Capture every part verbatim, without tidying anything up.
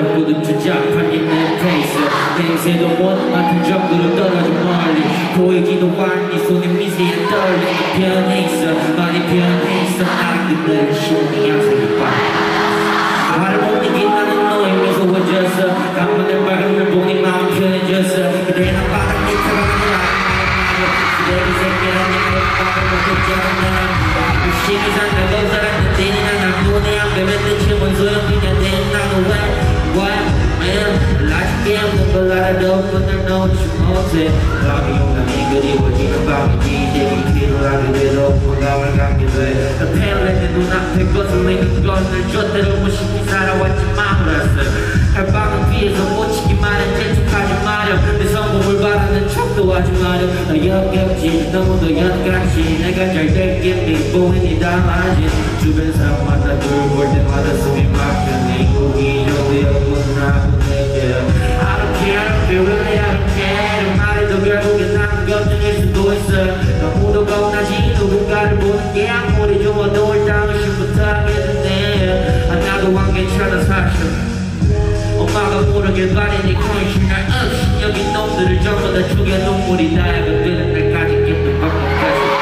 어렵고도 주작판 있는 페이스 냄새도 못 맡은 정도로 떨어져 멀리 보이기도 하니 손에 미세한 떨리는 편에 있어 많이 편해 있어 나그들은 시온이 양색이 봐 말을 못 이긴 나는 너의 미소워졌어 간만에 말을 보니 마음 편해졌어 그래 난 바닥 밑에 가는 쓰레기 새끼란 양을 밥을 먹었지 않나 열심히 산다고 살았는데 난 눈에 안 뵈면 춤은 소용이냐 내 나는 왜 왜 라지게 없는 걸 알아도 오늘 놓지 못해 밤이 오면 그리워지는 밤이지 내게 필요하게 되도 공감을 갖게 돼 텔레 내 눈앞에 거슬리는 것을 줬대로 무심히 살아왔지만 몰랐어 할 방은 뒤에서 묻히기 마련 재촉하지 마렴 내 성공을 바라는 척도 하지 마렴 너 역겹지 너무도 역같이 내가 잘 될게 네 보이니 다 맞지 주변 사람마다 둘볼 때마다 숨이 막혀 내 고기 정도였군 나고 내게 I don't care, I don't feel really, I don't care 말해도 결국엔 나는 걱정일 수도 있어 너무도 겁나지 누군가를 보는 게 아무리 좋아도 일단 의심부터 하게 되네 아 나도 안 괜찮아 사실 엄마가 모르길 바라니 컨실 날 없이 여기 놈들을 전부 다 죽여 눈물이 나야가 되는 날까지 기쁜 방법까지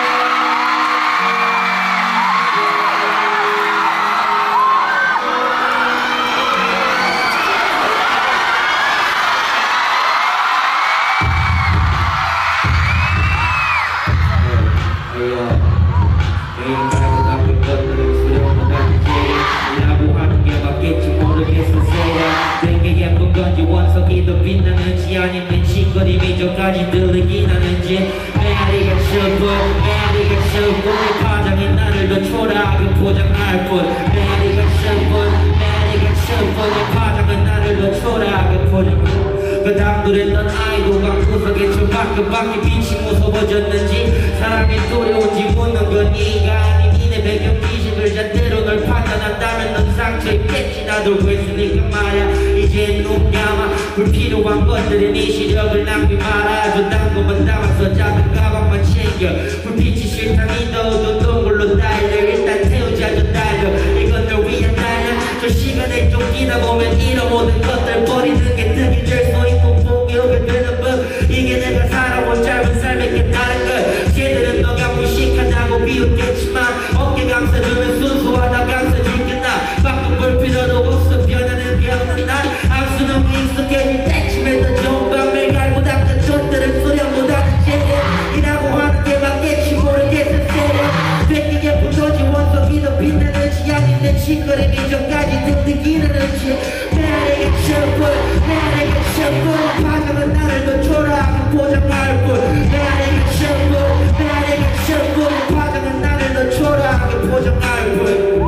원석이도 빛나는지 아니면 짓거림이 저까지 들리긴 하는지 메아리가 슬퍼 메아리가 슬퍼 내 파장이 나를 더 초라하게 포장할 뿐 메아리가 슬퍼 메아리가 슬퍼 내 파장은 나를 더 초라하게 포장할 뿐 그 당돌했던 아이도 방구석에 저밖에밖에 빛이 무서워졌는지 사람이 두려운지 묻는 건 네가 아닌 니네 배경 미식을 잣대로 널 판단한다면 넌 상처 있겠지 나도 그랬으니까 말야 이제 눈 감아 불필요한 것들에 네 시력을 낭비 말아 저딴 것만 담아서 작은 가방만 챙겨 불빛이 싫다니 너도 동굴로 달려 일단 태우자 저 달려 이건 널 위한 달려 저 시간에 쫓기다 보면 이런 모든 것들 버리는 게 득이 될 수 있고 포기하게 되는 법 이게 내가 살아온 짧은 삶의 깨달은 것 쟤들은 너가 무식하다고 비웃겠지만 어깨 감싸주면 순수하다 감싸줄게 나 바꿔 볼 필요도 없어 변하는 게 없는 날 악수는 익숙해질 때쯤에 더 좋은 밤을 갈고 닦은 젖들은 소량 못하는 쟤들이라고 하는 게 맞겠지 모르겠어 쟤들 되게 부서진 원석이도 빛나는지 아니면 짓거림이 저까지 득득이는지 내게 셔플 내게 셔플 파장은 나를 더 초라하게 포장할 뿐 내게 셔플 내게 셔플 파장은 나를 더 초라하게 포장할 뿐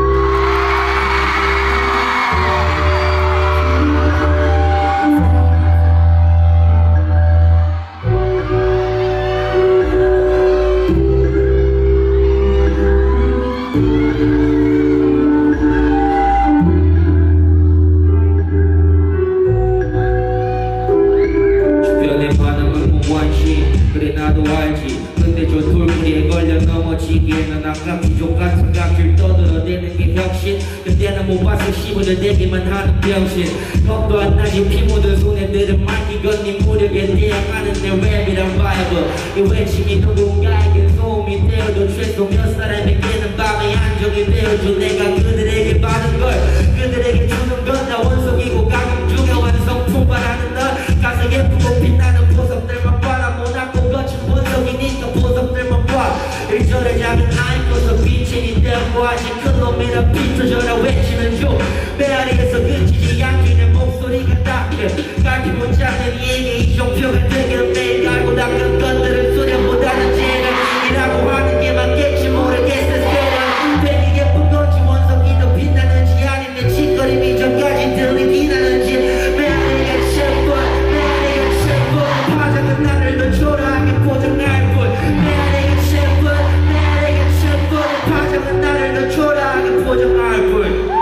그래 나도 알지 근데 저 돌무리에 걸려 넘어지기에는 아까 귀족 같은 각질 떠들어대는 게 혁신 그때는 못 봐서 씹어져 대기만 하는 병신 겁도 안 나지 피 묻은 손에 들은 말기 건네 무력에 대항하는 내 랩이란 바이블 이 외침이 누군가에게 소음이 되어도 최소 몇 사람에게는 밤의 안정이 되어줘 내가 그들에게 받은 걸 그들에게 주는 건 나 원석이고 가끔 중요 완성 풍발하는 너 가서 예쁘고 빛나는 보석들만 바라보나고 거친 원석이니까 보석들만 봐 일절의 작은 아이코서 빛이 되고 아직 큰 놈이라 비춰져라 외치는 중 메아리에서 그치지 않게 내 목소리가 닿게 갈피 못 잡는 이에게 이 종표가 되기는 매일 갈고 닦은 것들을 소량보다는 쟤들이라고 하는 게 맞겠지 모르겠어 쟤들 되게 예쁜 건지 원석이도 빛나는지 아니면 짓거림이 저까지 들리긴 하는지 메아리가 셔플 메아리가 셔플 파장은 나를 더 초라하게 포장할 뿐 메아리가 셔플 메아리가 셔플 파장은 나를 더 초라하게 포장할 뿐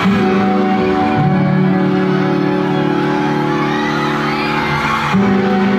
We'll be right back.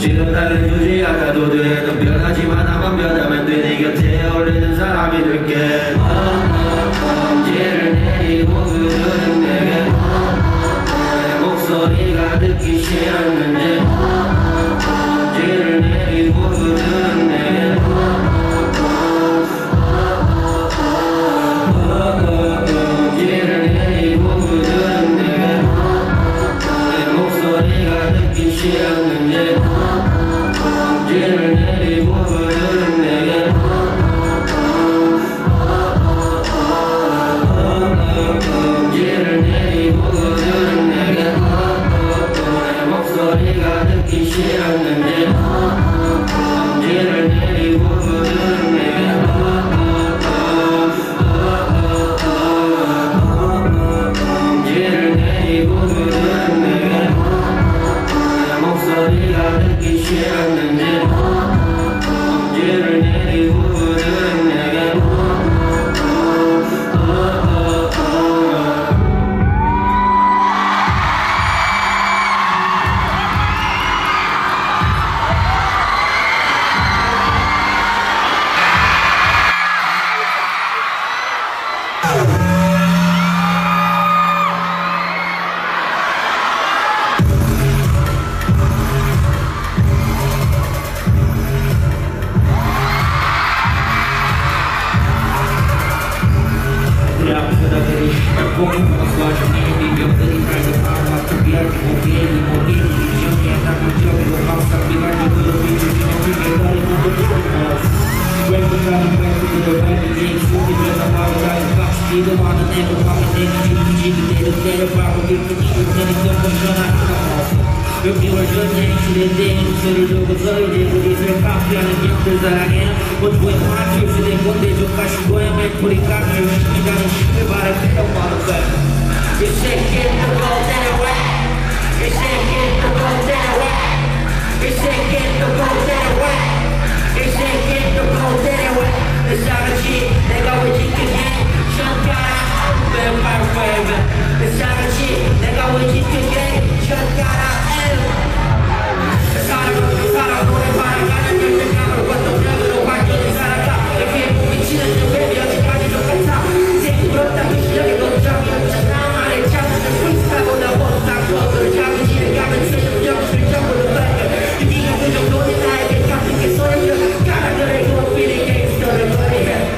지긋하게 두지 않아도 돼. 넌 변하지만 나만 변하면 돼. 네 곁에 어울리는 사람이 될게. 엄지를 내리고 그러는 내게 내 목소리가 듣기 싫었는지 엄지를 내리고 그러는 내게 엄지를 내리고 그러는 내게 내 목소리가 듣기 싫었는지 엄지를 내리고 그러는 내게 엄지를 내리고 그러는 내게 내 목소리가 듣기 싫었는지 엄지를 내리고 그러는 내게 엄지를 내리고 그러는 내게 내 목소리가 듣기 싫었는지 엄지를 내리고 그러는 내게 몇 개월 전 행실에 소리를 두고서 이제 우리를 카피하는 녀들 사랑해 모두의 화줄 수된 건데 좀 가시고의 멘토리 깍줄 시키자는 힘을 바랄 때도 많을 거야. You shake it to go that way. You shake it to go that way. You shake it to go that way. You shake it to go that way. 내 사랑이 내가 왜 지키게 션가라 뱀발 뱀 내 사랑이 내가 왜 지키게 션가라 사랑은 사랑 노래방에 가는 열정감을 원동력으로 완전히 살아가 이렇게 미치는 좀 여기까지 똑같아 생부럽다 미시적인 걱정이 없잖아 말에 참는 프리스타보다 못한 것을 잡은 진행감은 세점 점수를 전부로 발견 네가 그 정도는 나에게 같은 게 소리를 가라들의 그 필이 갱스터를 버리해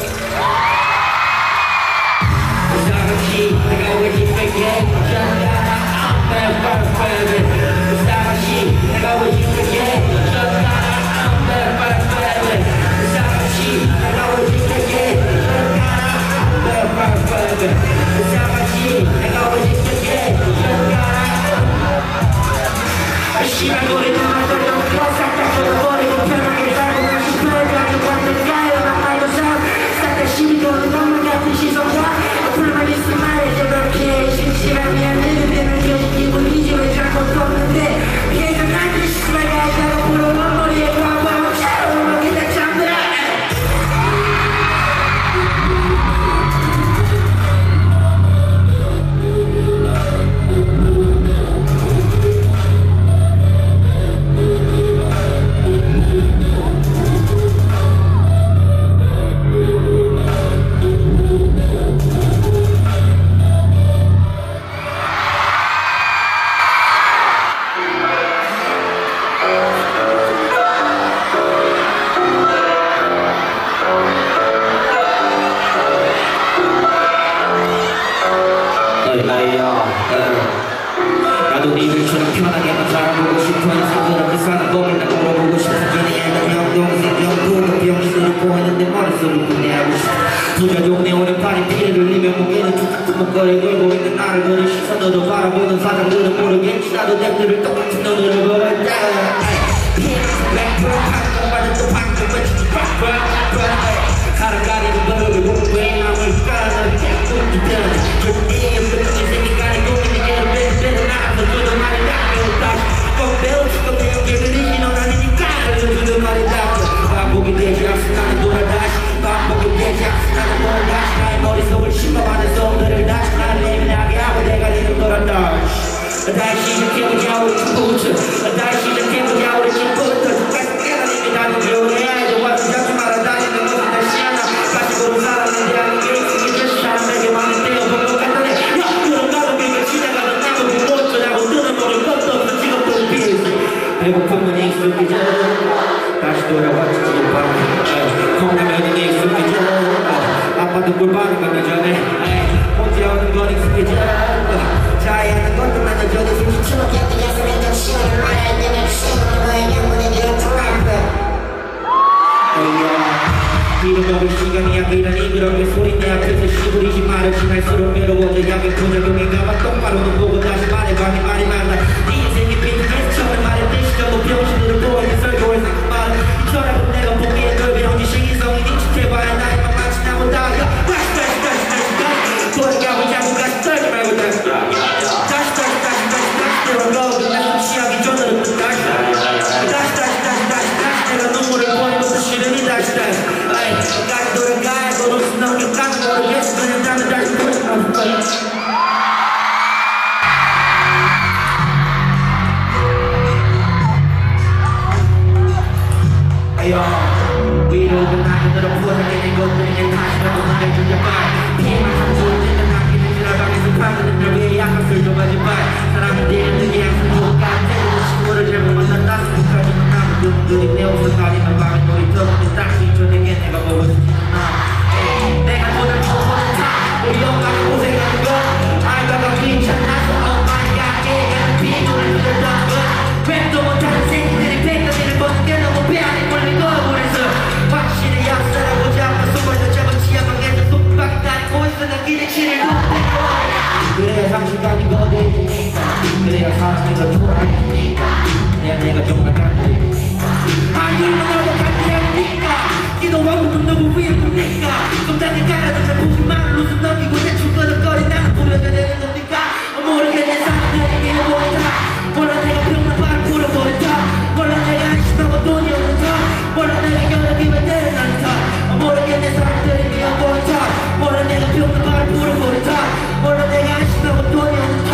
사랑이 내가 왜 지킬게 션가라 I'm bad, bad, bad 내가 왜 지킬게 션가라 I'm bad, bad, bad 사랑이 내가 왜 지킬게 션가라 I'm bad, bad, bad 사랑이 내가 왜 지킬게 션가라 시간 노래는 말도 없고 싹다 걷어버리고 편하게 살고 다시 그래가지고 왔는가요 난 말도 참 싹다 시비 거는 것만 같은 시선과 어플만 있으면 말해 저렇게 심심하면 늘 되는 게 기분이지 왜 자꾸 걷는데 나도 니들처럼 편하게만 살아보고 싶어 인생그렇게 사는 법을 나 물어보고 싶어 그냥 형 동생 형도 병신으로 보이는데 머릿속을 분해하고 싶어 두자 용내 오는 팔이 피를 흘리며 목에는 두툼 목걸이 걸고 있는 나를 그런 시선으로 바라보는 사람들은 모르겠지 나도 내 똑같은 눈으로 보는데 한동반은 또 방금 외치지 가라 가리는 거를 왜 남을 까는 깨끗이 변해 그때 인생이 가는 고민이 계속 뺏는 나도 저도 말이 닦여 꼭 배우치고 배우게 들리지 넌 아니니까 저도 말이 닦여 반복이 되지 않습 나는 돌아다시 반복이 되지 않습 나는 돌아다시 나의 머릿속을 심어가는 소들을 다시 나를 예민하게 하고 내가 리는 거란다 다시 이렇게 보자고 죽고 웃어 익숙해져 다시 돌아왔지 밤 콩라면은 익숙해져 아빠도 꿀밤을 가기 전에 혼자 오는 건 익숙해져 자해하는 것도 나는 저기 숨쉬처럼 곁들여서 좀 시원한 말할 때면 시원한 거에 영혼의 기억도 많다 이름 먹을 시간이야 이라니 그렇게 소리 내 앞에서 시부리지 말아 지날수록 외로워져 약의 부작용인가 봐 똑바로 눈 보고 다시 말해봐 네 말이 맞나 네 인생이 빈티지 처음에 말했듯이 저도 병신으로 보이는 설교에서 말은 이 철학은 내가 보기엔 널 배운지 시기성이 익숙해봐야 나이만 마치 나보다 다시 다시 다시 다시 다시 돌아가고 자꾸 다시 떨지 말고 다시 다시 다시 다시 다시 다시 돌아가고 나 숨쉬하기 전으로 또 다시 다시 다시 다시 다시 다시 내가 눈물을 보이는 것도 싫으니 다시 다시 다시 돌아가야 너 없이 넘겨가는 모르겠어 그냥 나는 다시 돌아가 위로가 나그대로 부어지는 것들이 다시 가도 나를 주자봐 피해만 상소리는 남기는 지랄방에서 파는 널 위해 약간 술좀 하지 마 사람은 내리는 항상 누가 때리는 친구를 잘못 만났다 생각하지만 남은 눈들이 내 옷을 가리는 밤에 놀이터는 딱 지쳐 내게 내가 보고 싶지는 않아 내가 너를 보고는 다 우리 엄마가 고생하는 건 알바가 귀찮아서 엄마가 깨가는 비누를 흘렸던 건 랩도 못하는 새끼들이 백가지를 버는 게 너무 배 안에 걸린 거 그래서 확실히 약사라고 잡아 손발도 잡아 치아방에서 속박이 다니고 있어 난 기대치를 높이고 그래야 상식감이 거대해지니까 그래야 사람이 더 돌아가니까 내가 내가 정말 간대니까 안 그러면 너도 간대하니까 기도하고 눈 너무 위에 보니까 좀 다른 가라앉아 보기만 웃음 넘기고 대충 끄덕거리 나는 부려야 되는 겁니까 모르겠네 사람들에게 보인다 몰라 내가 병만 바로 풀어버린다 몰라 내가 안심하고 돈이 없는다 몰라 내가 연락이면 때려난다 모르겠네 사람들이 미워버린다 몰라 내가 병만 바로 풀어버린다 몰라 내가 안심하고 돈이 없는다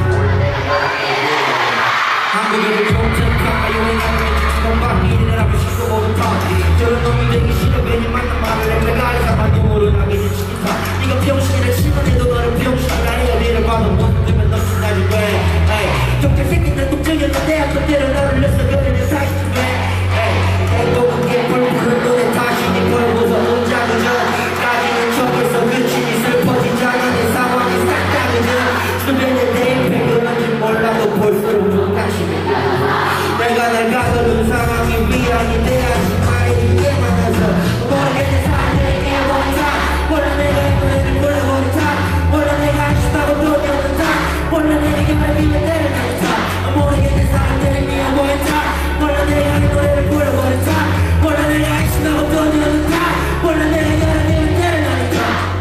한국인을 정책하가 유행하는 지금방 일을 하고 싶고 모른다 저런 놈이 되기 싫어 괜히 만난 말을 해 내가 이상한 놈으로 나기는 시기다 네가 병신이라 치고내도 너를 병신이라 해야 니를 봐도 못 들면 너 신나지 왜 경찰 새끼들 독정이었는데 한번대로 너를 넣어서 그리는 사이즈에 행복한 게 펄푸른 눈에 다시니 벌고서 혼자는 전까지는 저기서 그치니 슬퍼진 자연의 상황이 싹다그전 주변에 내 임팩을 뭔지 몰라도 볼수록 좀 다시네 내가 날 가두는 상황이 미안이 돼야지 말이 이게 많아서 모르겠는 사람들에게 원타 몰라 내가 이 노래를 불러버린다 몰라 내가 안심하고 돈이 없는다 몰라 내가 연락이면 때려난다 모르겠는 사람들이 미워보인다 몰라 내가 이 노래를 불러버린다 몰라 내가 안심하고 돈이 없는다 몰라 내가 연락이면 때려난다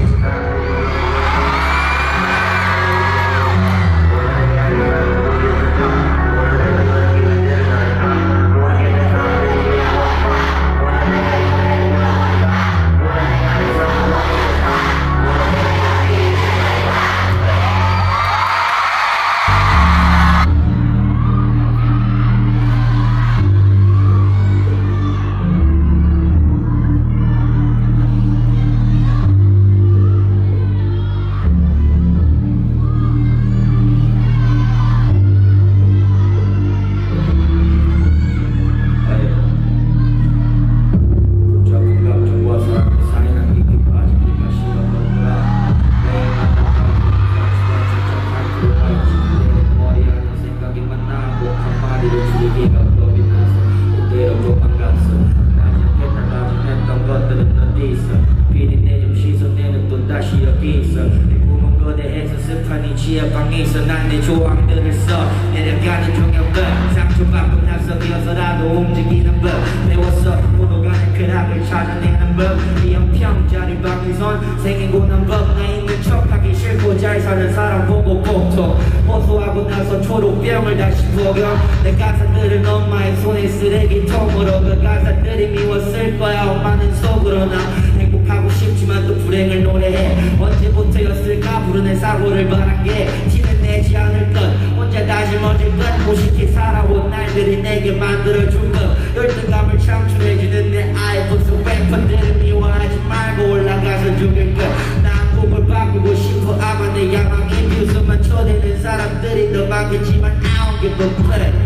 지하방에서 난 내 조항들을 써 내려가는 종영들 상처받고 나서기어서라도 움직이는 법 배웠어 오노가는 쾌락을 찾아내는 법 이연평자리 방에선 생기고는 법 나 있는 척하기 싫고 잘 사는 사람 보고 보통 호소하고 나서 초록병을 다시 부어경 내 가사들을 엄마의 손에 쓰레기통으로 그 가사들이 미웠을 거야 엄마는 속으로 나 행복하고 싶지만 또 불행을 노래해 언제부터였을까 부르는 사고를 바란 게 티는 내지 않을 것 혼자 다짐어질 것 무식히 살아온 날들이 내게 만들어준 것 열등감을 창출해주는 내 아이 무슨 웨펀들을 미워하지 말고 올라가서 죽일 것난 꿈을 바꾸고 싶어 아마 내 야망의 뷰스만 쳐대는 사람들이 더 많겠지만 I don't give a fuck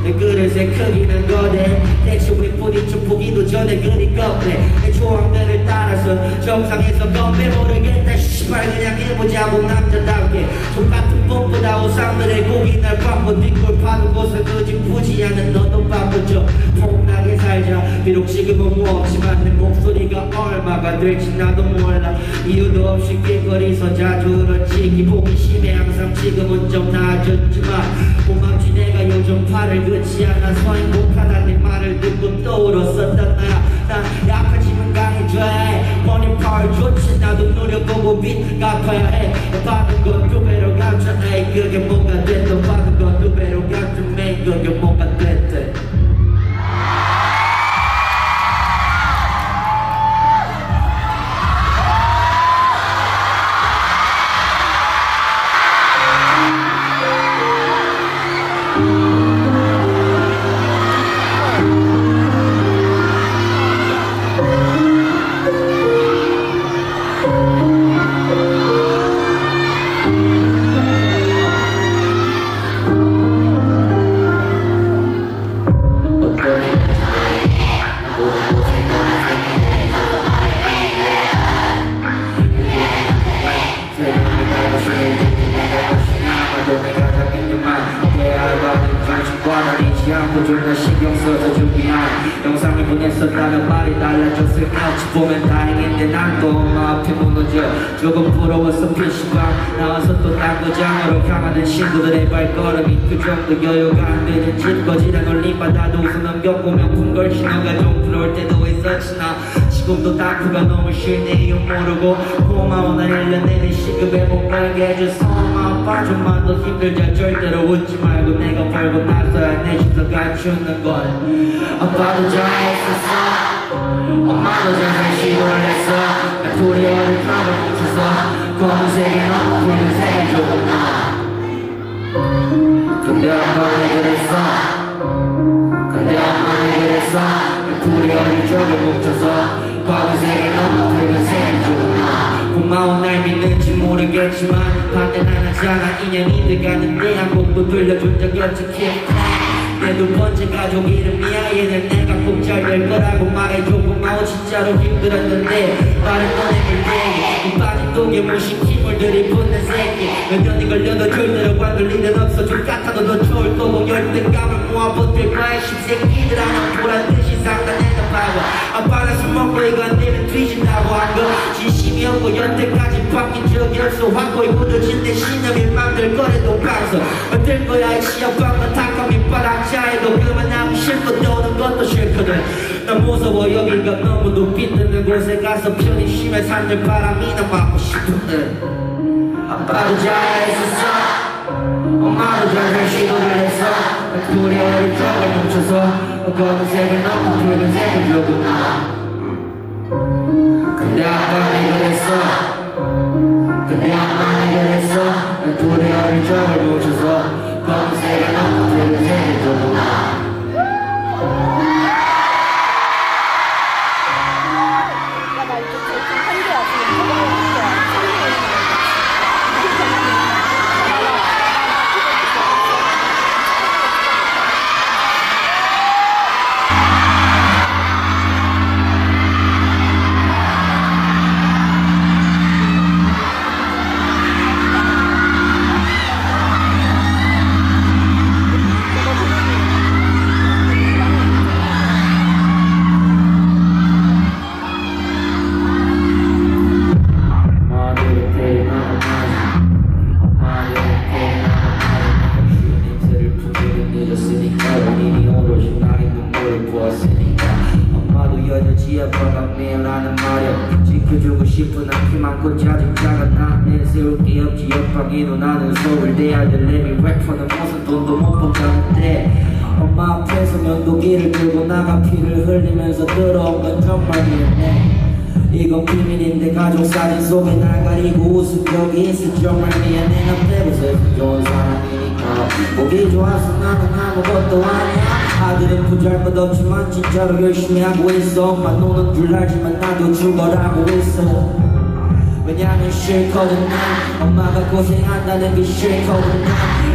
내 그릇의 크기는 거대 대체 왜 뿌리쳐 보기도 전에 그리 겁내 내 조항들을 따라서 정상에서 건배 모르겠다 씨발 그냥 해보자고 남자답게 똑같은 뽐보다 우상들의 고기 날 바꿔 뒷골 파는 곳을 끄집부지 않은 너도 바쁘죠 폭나게 살자 비록 지금은 뭐 없지만 내 목소리가 얼마가 될지 나도 몰라 이유도 없이 길거리서 자주 울었지 기복이 심해 항상 지금은 좀 나아졌지만 고맙지 내가 요즘 팔을 긋지 않아서 행복하다는 말을 듣고 떠올랐었단 나야 난 약하지만 강해져야 해 머니 파워 좋지 나도 노력하고 빚 갚아야 해 받은 건 두 배로 갚자 에이 그게 뭐가 됐든 받은 건 두 배로 갚자 메인 그게 뭐가 됐든 존나 신경 써서 준비한 영상을 보냈었다면 말이 달라졌을까 어찌 보면 다행인데 난 또 엄마 앞에 무너져 조금 부러웠어 피시방 나와서 또 당구장으로 향하는 친구들의 발걸음이 그 정도 여유가 안 되는 짓거지란 올림바다도 웃으면 겪으면 풍걸 신호가 좀 부러울 때도 있었지 나 지금도 다크가 너무 싫네 이유 모르고 고마워 나 일 년 내내 시급에 못 벌게 해줘서 엄마 아빠 좀만 더 힘들자 절대로 웃지 말고 내가 벌고 나서야 내 집도 갖추는 걸 아빠도 잘했었어 엄마도 잘할 시도를 했어 나 둘이 어릴 적을 뭉쳐서 검은색이 너무 붉은색이 조금 나 근데 엄마는 그랬어 근데 엄마는 그랬어 나 둘이 어릴 적을 뭉쳐서 검은색이 너무 붉은색이 조금 나 고마워 날 믿는지 모르겠지만 반대 난 하잖아 인연이 돼가는데 한 곡도 들려준 적이 없지 내 두 번째 가족 이름이야 얘는 내가 꼭 잘 될 거라고 말해줘 고마워 진짜로 힘들었는데 빠른 너네 물대기 이 빠진 독에 무심 힘을 들이붓는 새끼 몇 년이 걸려도 절대로 관둘 일은 없어 좀 같아도 더 좋을 거고 열등감을 모아 버틸 거야 십새끼들 하나 보란듯이 상단에는 바보 아빠가 술 먹고 이거 안 되면 뒤진다고 한 거 진심이 없고 여태까지 바뀐 적이 없어 확고히 굳어진 내 신념이 맘들 거래도 방송 어떨 거야 이 시합방만 탁한 밑바닥자에도 그만하고 싫고 노는 것도 싫거든 난 무서워 여기가 너무 높이 뜨는 곳에 가서 편히 쉬며 산들 바람이나 맞고 싶은데 아빠도 잘했었어 엄마도 잘할 시도를 했어 둘이 어릴 적을 뭉쳐서 검은색은 너무 붉은색은 조금 나 근데 아빠는 그랬어 근데 엄마는 그랬어 둘이 어릴 적을 뭉쳐서 검은색은 너무 붉은색은 조금 나 지켜주고 싶은 한 키만큼 자직자가 나 내세울 게 없지 옆방이도 나는 서울대 아들 내미 래퍼는 무슨 돈도 못 번다는데 엄마 앞에 서면 도기를 들고 나가 피를 흘리면서 들어온 건 정말 미안해 이건 비밀인데 가족 사진 속에 날 가리고 웃은 적이 있어 정말 미안해 난 빼고서 좋은 사람이니까 보기 좋아서 나는 아무것도 아니야 아들은 부잘것 없지만 진짜로 열심히 하고 있어 엄마 노는 줄 알지만 나도 죽어라고 있어 왜냐면 싫거든 난 엄마가 고생한다는 게 싫거든 난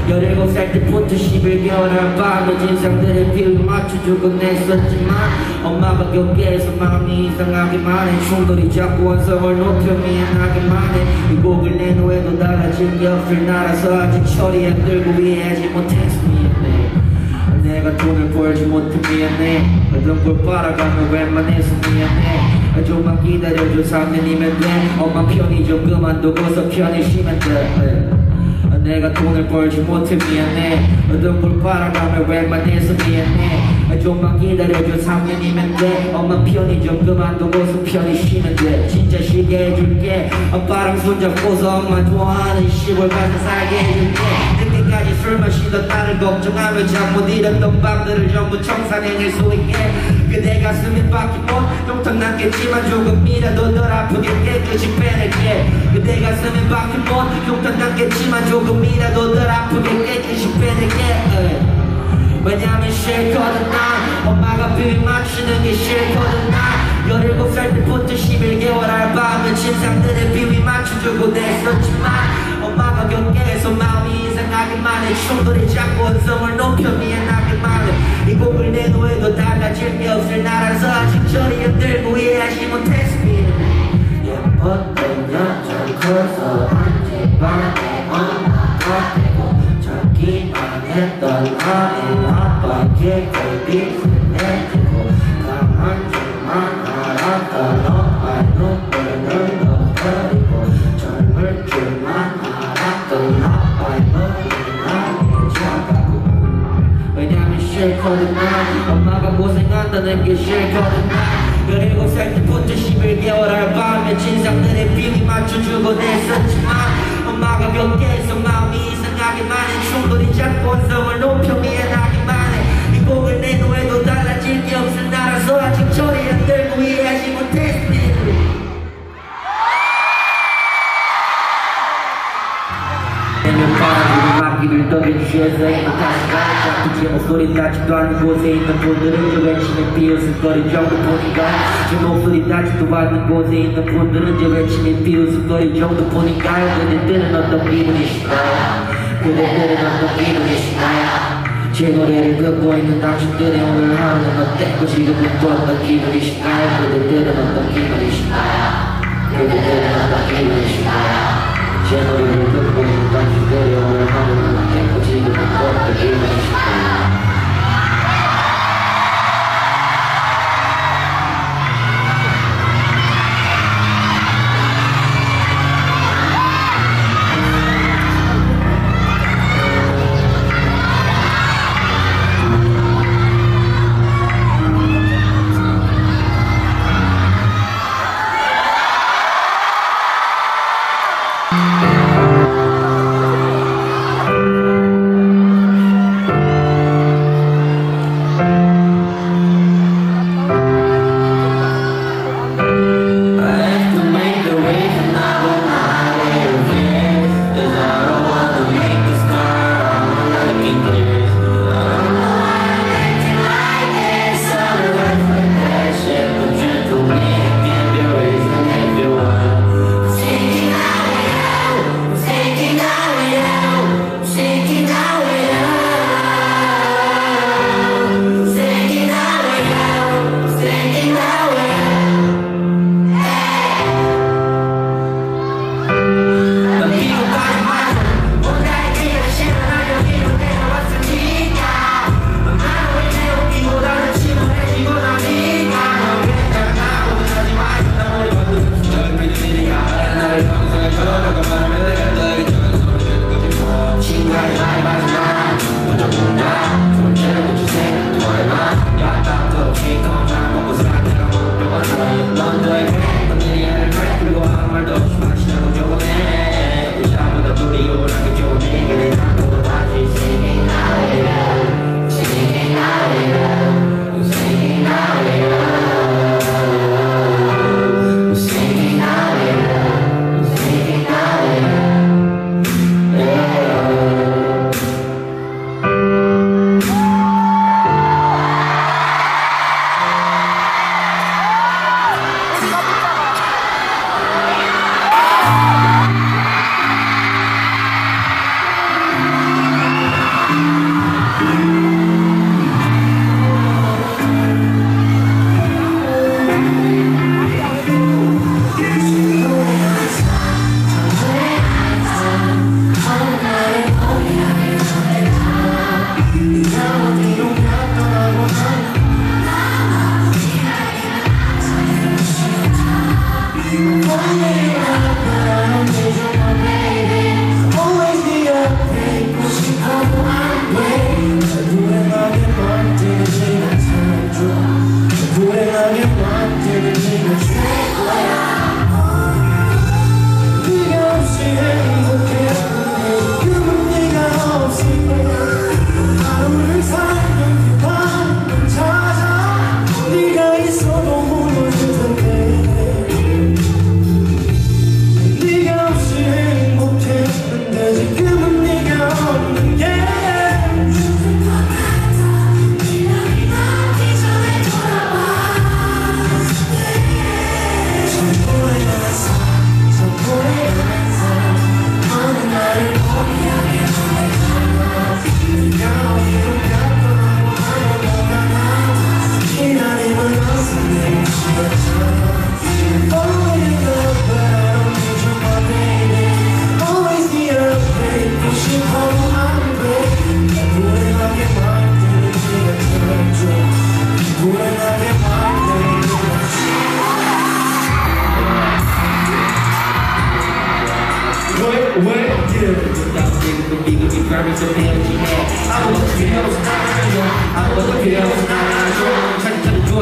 열일곱 살 때부터 십일 개월 한밤에 진상들의 비율 맞춰주곤 했었지만 엄마가 격해서 마음이 이상하기만 해 충돌이 자꾸 원성을 높여 미안하기만 해 이 곡을 낸 후에도 달라진 게 없을 나라서 아직 처리 안 들고 이해하지 못해서 미안해 내가 돈을 벌지 못해 미안해 어떤 걸 빨아가면 웬만해서 미안해 좀만 기다려줘 삼 년이면 돼 엄마 편히 좀 그만두고서 편히 쉬면 돼 내가 돈을 벌지 못해 미안해 어떤 걸 빨아가면 웬만해서 미안해 좀만 기다려줘 삼 년이면 돼 엄마 편히 좀 그만두고서 편히 쉬면 돼 진짜 쉬게 해줄게 아빠랑 손잡고서 엄마 좋아하는 시골 가서 살게 해줄게 늦게까지 술 마시던 나를 걱정하며 잠 못 잃었던 밤들을 전부 청산해낼 수 있게 그대 가슴에 박힌 못 용탕 남겠지만 조금이라도 덜 아프게 깨끗이 빼낼게 그대 가슴에 박힌 못 용탕 남겠지만 조금이라도 덜 아프게 깨끗이 빼낼게 왜냐면 싫거든 난 엄마가 비비 맞추는 게 싫거든 난 열일곱 살 때부터 십일 개월 알바하며 진상들의 비비 맞춰주고 했었지만 엄마가 격해서 마음이 이상하기만 해 충돌이 자꾸 원성을 높여 미안하기만 해 이 곡을 낸 후에도 달라질 게 없을 나라서 아직 저리 안 들고 이해하지 못해서 미안해 예뻤던 여자 커서 한집안에 엄마가 되고 자기만 했던 아이 아빠에게 비슷해지고 강한 줄만 알았던 엄마의 눈물을 넣어버리고 젊을 줄만 알았던 아빠의 머리는 나에게 작아고 왜냐면 싫거든 난 엄마가 고생한다는 게 싫거든 난 열일곱 살 때부터 십일 개월 알바하며 진상들의 비비 맞춰주곤 했었지만 엄마가 격해서 마음이 이상하기만 해 충돌이 자꾸 원성을 높여 미안하기만 해 이 곡을 낸 후에도 달라질 게 없을 나라서 아직 처리 안 들고 이해하지 못했어 내면 바람이 막기를 떠긴 취해서 있는 다시 가는 제 목소리 닿지도 않는 곳에 있는 분들은 저 외침에 비웃음거릴 정도뿐인가 제 목소리 닿지도 않는 곳에 있는 분들은 제 외침에 비웃음거릴 정도뿐인가요 그대들은 어떤 기분이신가요 그대들은 어떤 기분이신가요 제 노래를 듣고 있는 당신들의 오늘 하루는 어땠고 지금은 또 어떤 기분이신가요 그대들은 어떤 기분이신가요 그대들은 어떤 기분이신가요 제 노래를 듣고 있는 당신들의 오늘 하루는 어땠고 지금은 또 어떤 기분이신가요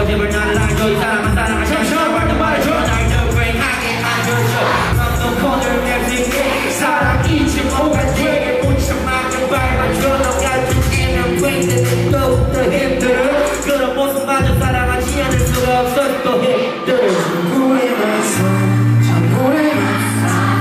무서워 제발 나를 알죠 이 사람은 사랑을 잠시만 말해줘 날 더 브레이크하게 만들어줘 넌 코너를 낼 수 있게 사랑 잊지 못할 되게 무참하게 밟아줘 너가 죽이는 브레이크는 더욱더 힘들어 그런 모습마저 사랑하지 않을 수가 없어 또 힘들어 후회했어 참 후회했어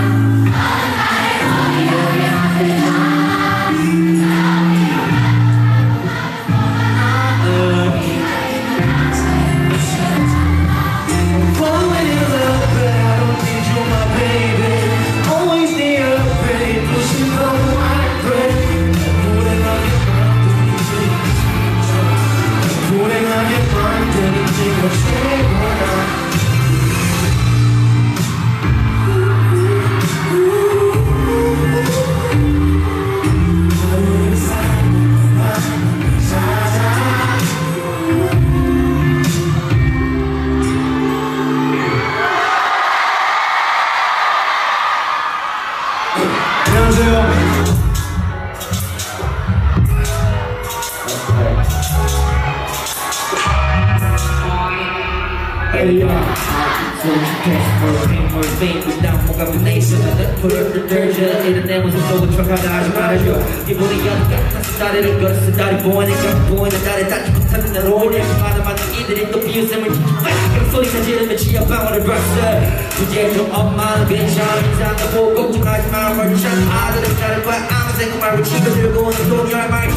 일단 뭔가 분해있으면 불을 들죠 이런 내 모습 속을 척하다 하지 말아줘 기분이 가득한 다리를 걸었어 다리 보이니까 보이는 다리 닿지 못하는 날 오히려 많은 많은 이들이 또 비웃음을 소리가 지르면 지하방울을 봤어 이제 좀 엄마는 괜찮아 인상도 보고 걱정하지 마 멀쩡한 아들은 다를 거야 아무 생각 말고 집에 들고 오는 돈이 얼마일지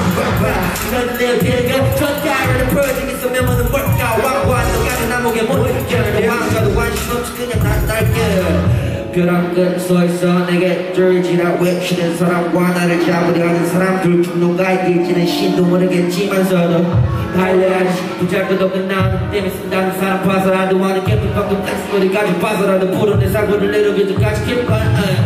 너는 내 길가 젓가락을 풀어지게 있으면 모든 뭘까 왕과 너가 내 나목에 못 느껴 왕가도 관심 없이 그냥 난 날게 벼랑 끝 서있어 내게 들지라 외치는 사람과 나를 잡으려 하는 사람들 중 누가 이길지는 신도 모르겠지만서도 달려야지 부잘것없는 나는 때문에 쓴다는 사람 봐서라도 하는 깨끗 방금 딴소리까지 봐서라도 부르는 사고를 내려기도까지 기뻐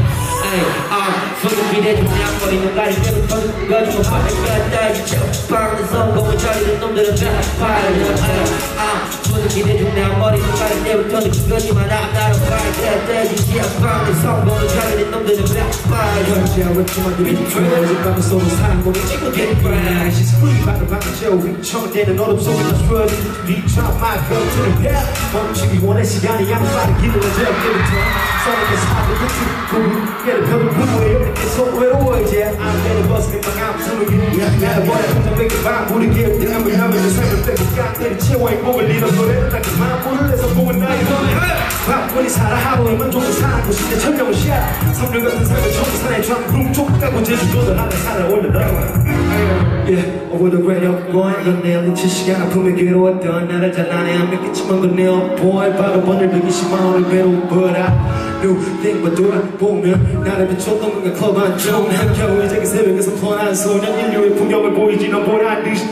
아, 손을 기대주지 앞머리 눈가리 때부터 가지고 빠질 까지 척방는 성공을 저리는 놈들은 다 파이어 아, 손을 기대주지 앞머리 눈가리 때부터 느낀 거지만 나 나로 파이어 떼지지 앞방는 성공을 저리는 놈들은 다 파이어 지하였지만 그 밑에 어젯밤에 쏘는 사랑공이 찍고 댕거야 She's free 바로 방금 위청되는 어둠 속에 너 스트러지 Reach out my girl to the bell 멈추기 원해 시간이 안 빠른 길을 내줘 때부터 서로의 사고 끝이 얘를 별로 부모해 이렇게 속 외로워 이제 안 되는 버스에 막안 부르게 나를 버려 혼자 뺏긴 밤 모르게 땀을 하면 내 삶을 뺏고 깡대를 채워 행복을 잃어버려 나 그만 물을 내서 보면 나의 몸에 바쁘니 살아 하루에 만족을 살고 싶대 천명을 샷 선물 같은 삶을 청산해 전 쪽 가고 제주도도 하늘 산을 올려다가 Yeah, over the radio boy 넌 내 어린 시간 아픔에 괴로웠던 나를 잘라내 안 믿겠지만 건내 boy 바로 번을 백이십만 원을 배로 벌어 New thing but 돌아보면 나를 비췄던 건가 클럽 안쪽 난 겨우 이제 그 새벽에서 뻔한 소년 인류의 풍경을 보이지 넌 보란 듯이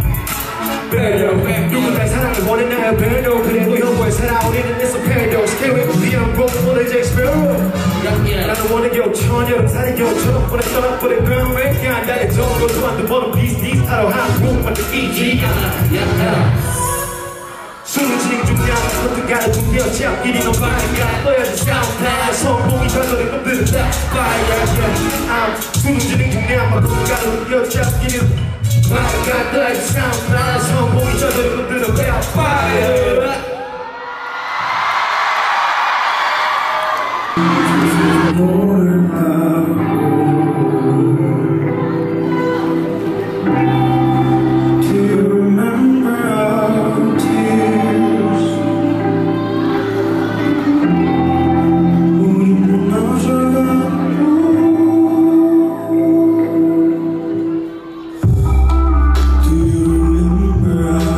배려 누군가의 사랑을 원했나요 배려 그래도 형부의 살아 우리는 있어 패러독스 Carry the beat on broken what is experience 나는 원해 겨우 천여름 살이 겨우처럼 보내 떠나 보내 뱀왜 안 달에 정도 또한 두 번은 비슷비슷 타러 한국만 느끼지 술을 진중량 선택가는 중대어치 앞길이 넌 바니까 떠야지 사운드 성공이 저절의 놈들은 다 파이어 술을 진중량 선택가는 중대어치 앞길이 바니까 떠야지 사운드 성공이 저절의 놈들은 다 파이어 Do you remember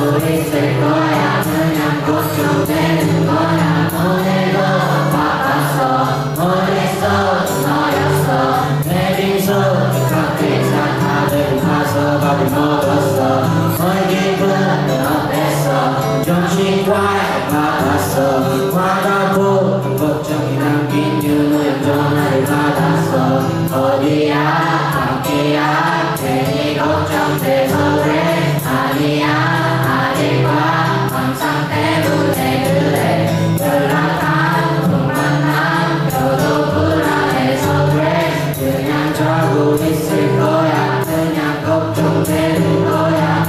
있을 거야. 그냥 걱정되는 거야. 오늘도 바빴어. 머릿속 너였어. 내빈 속에 커피잔 다들 가서 밥을 먹었어. 너의 기분은 어땠어? 점심과에 바빴어. 화가보고 걱정이 남긴 유노형 전화를 받았어. 어디야 어디야 괜히 걱정돼서 그래. 아니야 아닐까 항상 때문에 그래. 연락 한 번만 남겨도 불안해서 그래. 그냥 자고 있을 거야. 그냥 걱정되는 거야.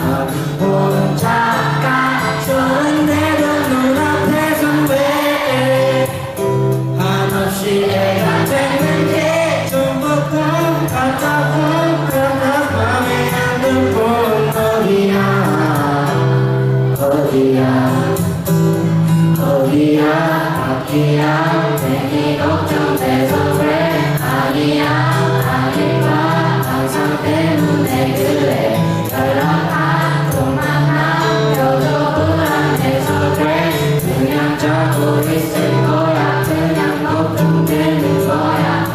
혼자가 좋은데도 눈앞에선 왜 한없이 애가 됐는지 좀 보고 같다고 그러나 맘에 안 들고 어디야 어디야 어디야 어디야 괜히 걱정돼서 그래. 아니야 아닐까 항상 때문에 그래. 연락 한 통만 남겨도 불안해서 그래. 그냥 자고 있을 거야. 그냥 걱정되는 거야.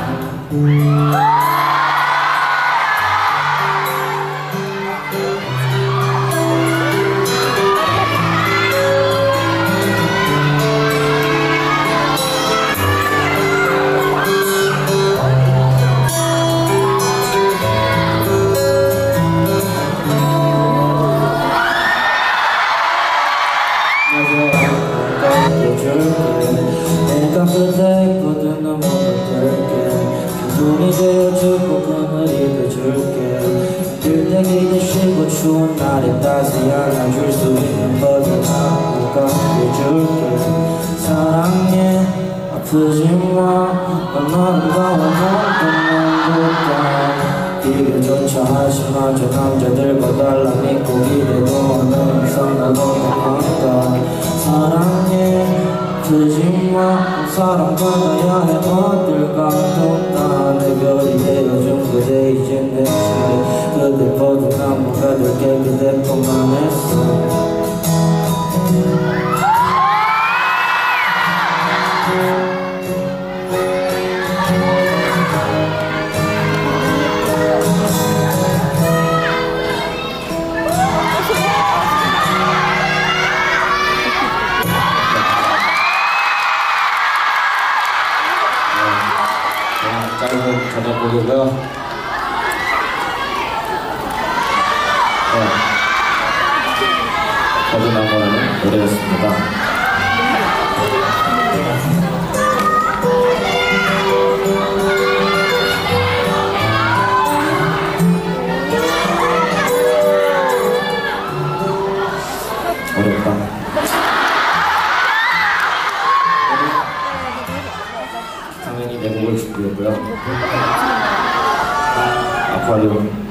내가 그대 거든 너무 어떨게. 눈이 되어주고 그늘이 돼줄게. 힘들 때 기대쉬고 추운 날에 따스히 안아줄 수 있는 버튼 하루가 해줄게. 사랑해 아프지마. 넌 아름다워 모든 맘보다. 비교조차 하지마. 저 남자들과 달라 믿고 기대도 않는 이상 너무 많다. 사랑해 아프지마. 사랑받아야 해. 어딜 가도 나 내 별이 되어준 그대 이젠 내 차례. 그대보다 난 뭐가 될게 그대뿐만 했어. 짧은 저작곡이고요. 네. 거듭나무라는 노래였습니다. 어렵다. 당연히 내 곡을 준비했고요. 아쿠아리움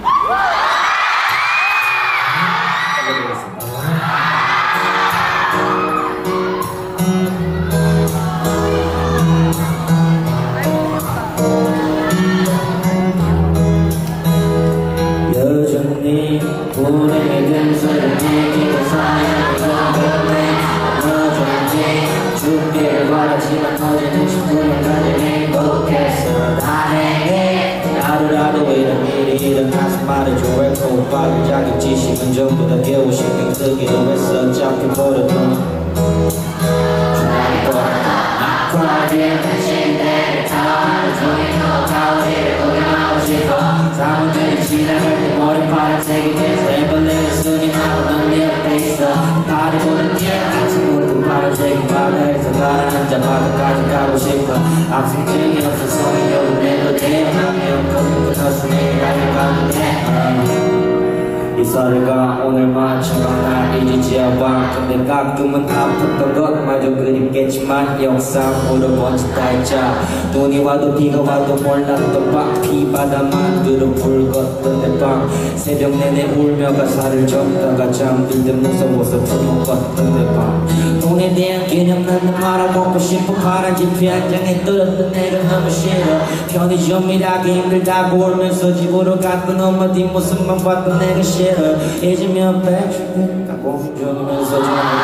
여전히 불행의 근소를 지키고 사연을 보내. 여전히 죽기를 바라지만 터지는 싶으면 가장 행복했어. 다행히 하루라도 이런 일이 일어나서 말해줘. 왜 오빠를 자기 지식은 전부 다 깨워 신경 쓰기로 했어. 짧게 버렸던 아쿠아리움 대신대를 타고 하루 종일 가오리를 구경하고 싶어. 사무들이 지나갈 때 머리 파란색이 돼서 애벌레를 쓰니 나도 넌 네 옆에 있어. 발이 보는 뒤에 아침부터 파란색이 바다에서 가라앉아 바다까지 가고 싶어. 학생증이 없어서 여기 내도 돼. 학교 끊어서 내일 아직 가면 돼. 이사를 가 오늘 마지막 날 잊지 않아. 근데 가끔은 아팠던 것마저 그립겠지만 역상으로 먼지 달자. 눈이 와도 비가 와도 몰랐던 밤 피바다만 들어 붉었던 내 밤. 새벽 내내 울며 가사를 적다가 잠들 때 무서워서 풀먹었던 내 밤. 돈에 대한 개념 나는 말아먹고 싶어. 파란 지폐 한 장에 떨었던 내가 너무 싫어. 편의점 일하기 힘들다고 울면서 집으로 갔던 엄마 뒷모습만 봤던 내가 싫어. 잊으면 백십 봄주면서 전화를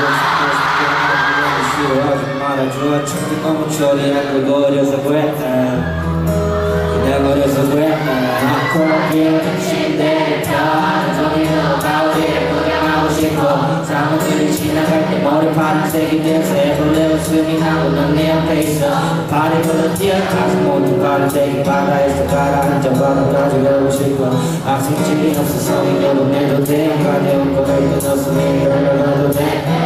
싫어하지 말아줘. 천도 너무 처리한 걸 어려서 그래. 그냥 어려서 그래. 거기에 침대를 펴 저기로 가오리를 구경하고 싶어. 사람들이 지나갈 때 머리 파란색이 돼서 해볼래 웃음이 나고 넌 내 옆에 있어. 발이 걸어 뛰어가서 모든 파란색이 바다에서 가라앉아 바다까지 가고 싶어. 학생집이 없어서 이대로 내도 돼. 가려운 거를 끊어서 내일 올라가도 돼.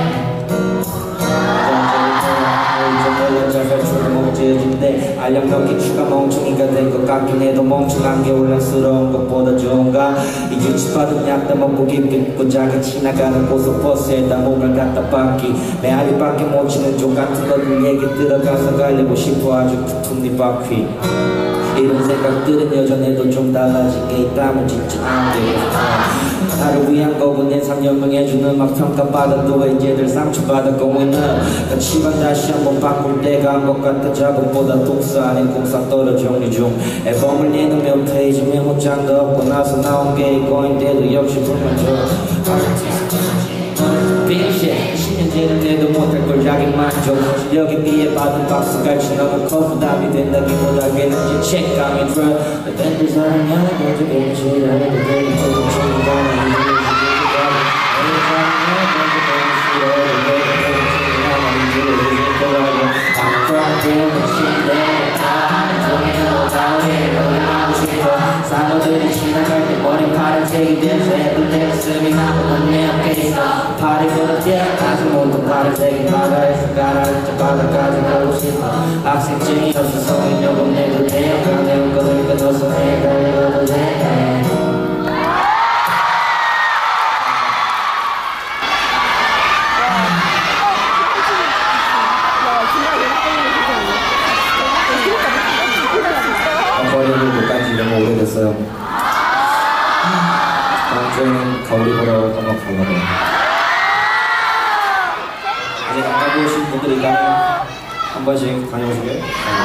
알력 몇 개 추가 멍청이가 된 것 같긴 해도 멍청한 게 혼란스러운 것보다 좋은가. 이 유치받은 약도 먹고 깊이 고작이 지나가는 고속버스에다 몸을 갖다 박기. 메아리밖에 못 치는 종 같은 것들 얘기 들어가서 갈리고 싶어 아주 두툼니 바퀴. 이런 생각들은 여전해도 좀 달라진 게 있다면 진짜 안 되겠다. 나를 위한 거고 내 상념명해준 음악 평가받아도 왜 이제들 상처받았고 있나. 가치관 다시 한번 바꿀 때가 한 것 같다. 작업보다 독서 아닌 공사 떨어 정리 중. 앨범을 내는 몇 페이지 메모장도 없고 나서 나온 게 이거인데도 역시 불만족. 빙시 십 년째는 내도 못할 걸 자기 만족. 실력에 비해 받은 박수같이 너무 커 부담이 된다기보다 괜히 책감이 들어. 내 밴드 사랑이야 먼저 빙시를 해도 되는 거고 친구가 사람들이 지나갈 때 머리 파란색이 돼서 해도 내 웃음이 나고 넌 내 옆에 있어. 발이 걸어 뛰어가서 모든 파란색이 바다에서 가라앉아 바다까지 가고 싶어. 학생증이 없어서 인력은 내도 돼. 가벼운 거를 끊어서 내가 읽어도 돼. 거리를 못 간지 너무 오래됐어요. 다음 주에는 거리 보러 한번 가려고요. 아직 안 가보신 분들이 있다면 한 번씩 다녀오시게.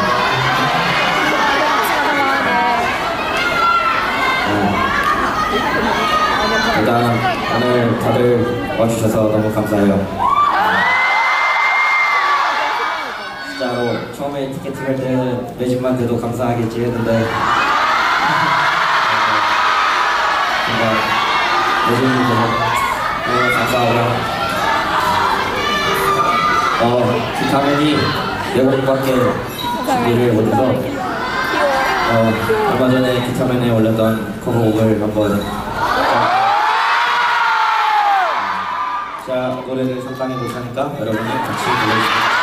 일단 오늘 다들 와주셔서 너무 감사해요. 진짜로 처음에 티켓팅 할 때는 매진만 돼도 감사하겠지 했는데 뭔가 매진이 돼서 너무 감사하고요. 어, 기타맨이 여곡밖에 준비를 못해서 어, 얼마 전에 기타맨에 올렸던 커버곡을 한번 자 노래를 상당히 못하니까 여러분이 같이 불러주세요.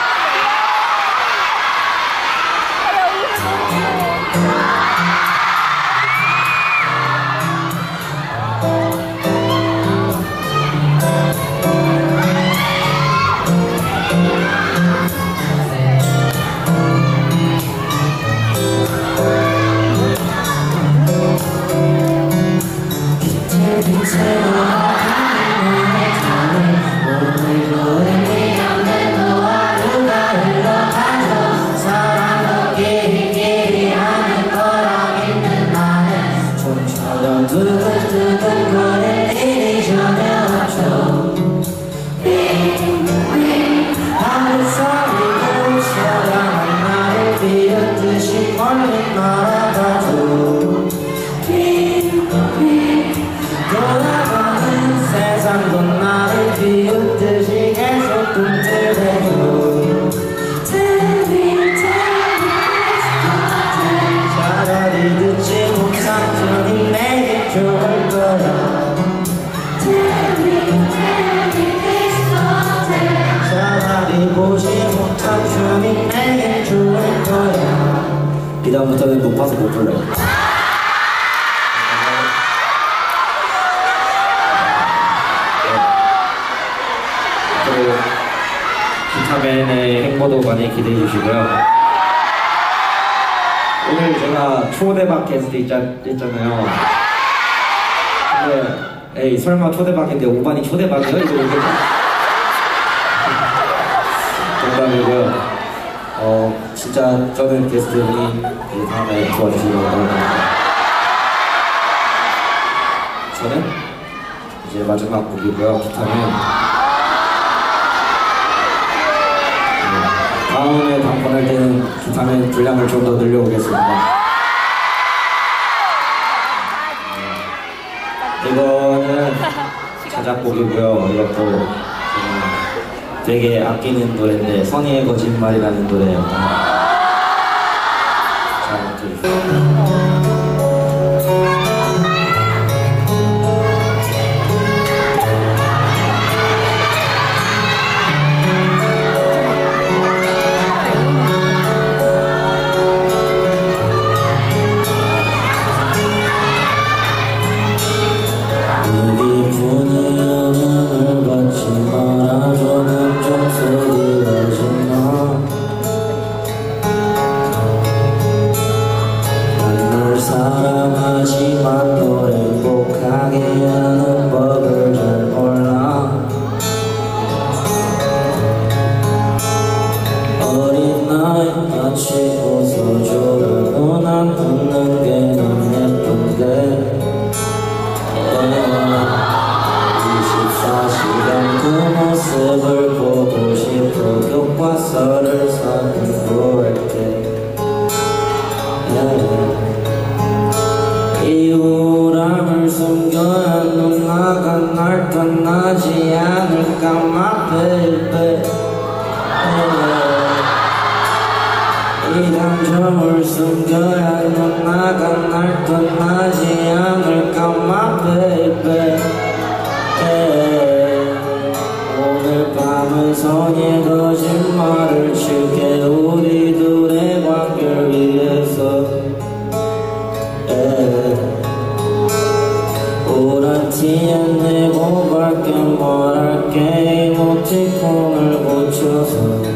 이 다음부터는 높아서 못 불러요. 그리고 기타맨의 행보도 많이 기대해 주시고요. 오늘 제가 초대박 게스트 있자, 있잖아요. 근데 에이 설마 초대박인데 오반이 초대박이요? 이거 이거 농담이고요. 어 진짜 저는 게스트분이 다음에 도와주시려고 합니다. 저는 이제 마지막 곡이고요. 기타는 네, 다음에 방문할 때는 기타는 분량을 좀 더 늘려보겠습니다. 이거는 자작곡이고요. 이것도 되게 아끼는 노래인데 선의의 거짓말이라는 노래였던 잘 들으세요. 사랑하지만 널 행복하게 하는 법을 잘 몰라. 어린 나이 같이 웃어줘라고 난 웃는 게 넌 예쁜데 이십사 시간 그 모습을 보고 싶어 교과서를 사들고 할게. yeah. 이 우울함을 숨겨야 누나가 날 떠나지 않을까 my baby. 이 감정을 숨겨야 누나가 날 떠나지 않을까 my baby. 오늘 밤은 선의 거짓말을 칠게 우리 둘의 관계를 위해서. 우울한 티 안 내고 밝게 말할게. 이모티콘을 붙여서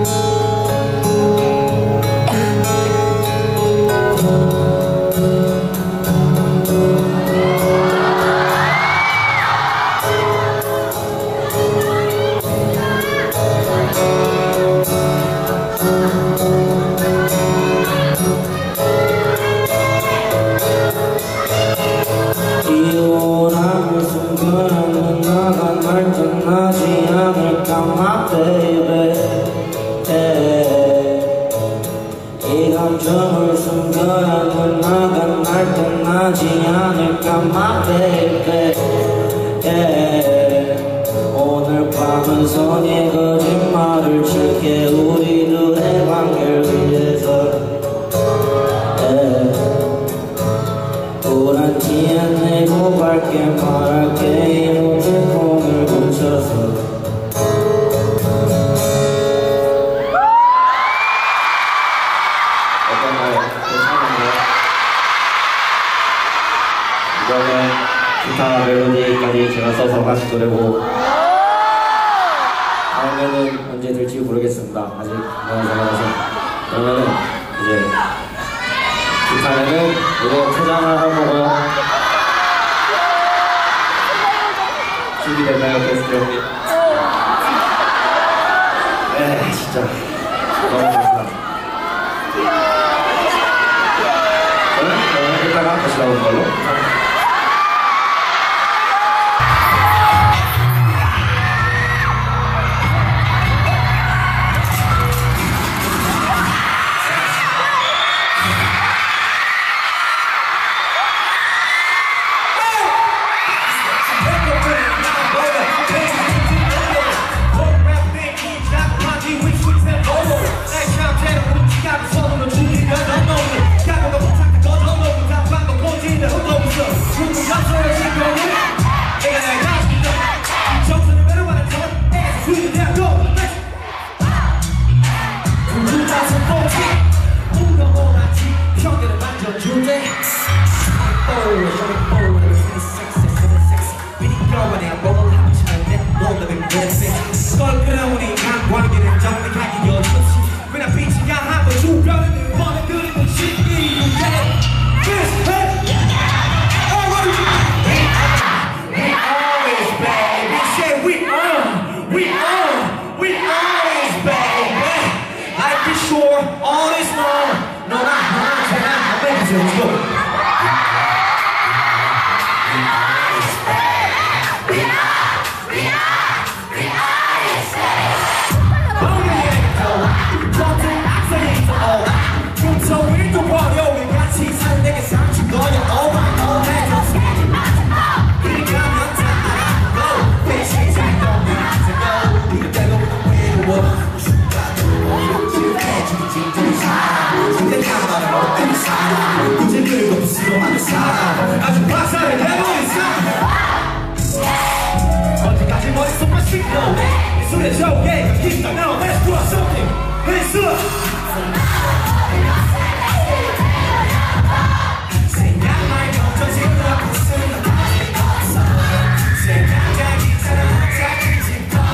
떠나지 않을까 my baby. yeah. 이 감정을 숨겨야 누나가 날 떠나지 않을까 my baby. yeah. 오늘 밤은 선의 거짓말을 칠게 우리 둘의 관계를 위해서. yeah. 우울한 티 안 내고 밝게 말할게. 이모티콘을 붙여서 어떤가요? 괜찮은가요? 이거는 기타 멜로디까지 제가 써서 하신 노래고 다음에는 언제 될지 모르겠습니다. 아직 그런 상황에서. 그러면은 이제 기타에는 이거 포장을 하고요. 준비됐나요, 게스트 형님? 네, 진짜 너무 감사합니다. 저는 이따가 다시 나오는 걸로. 술에 저게 있다 now let's do something hands up 생각만 겹쳐지고 무슨 생각하기 전에 자기 집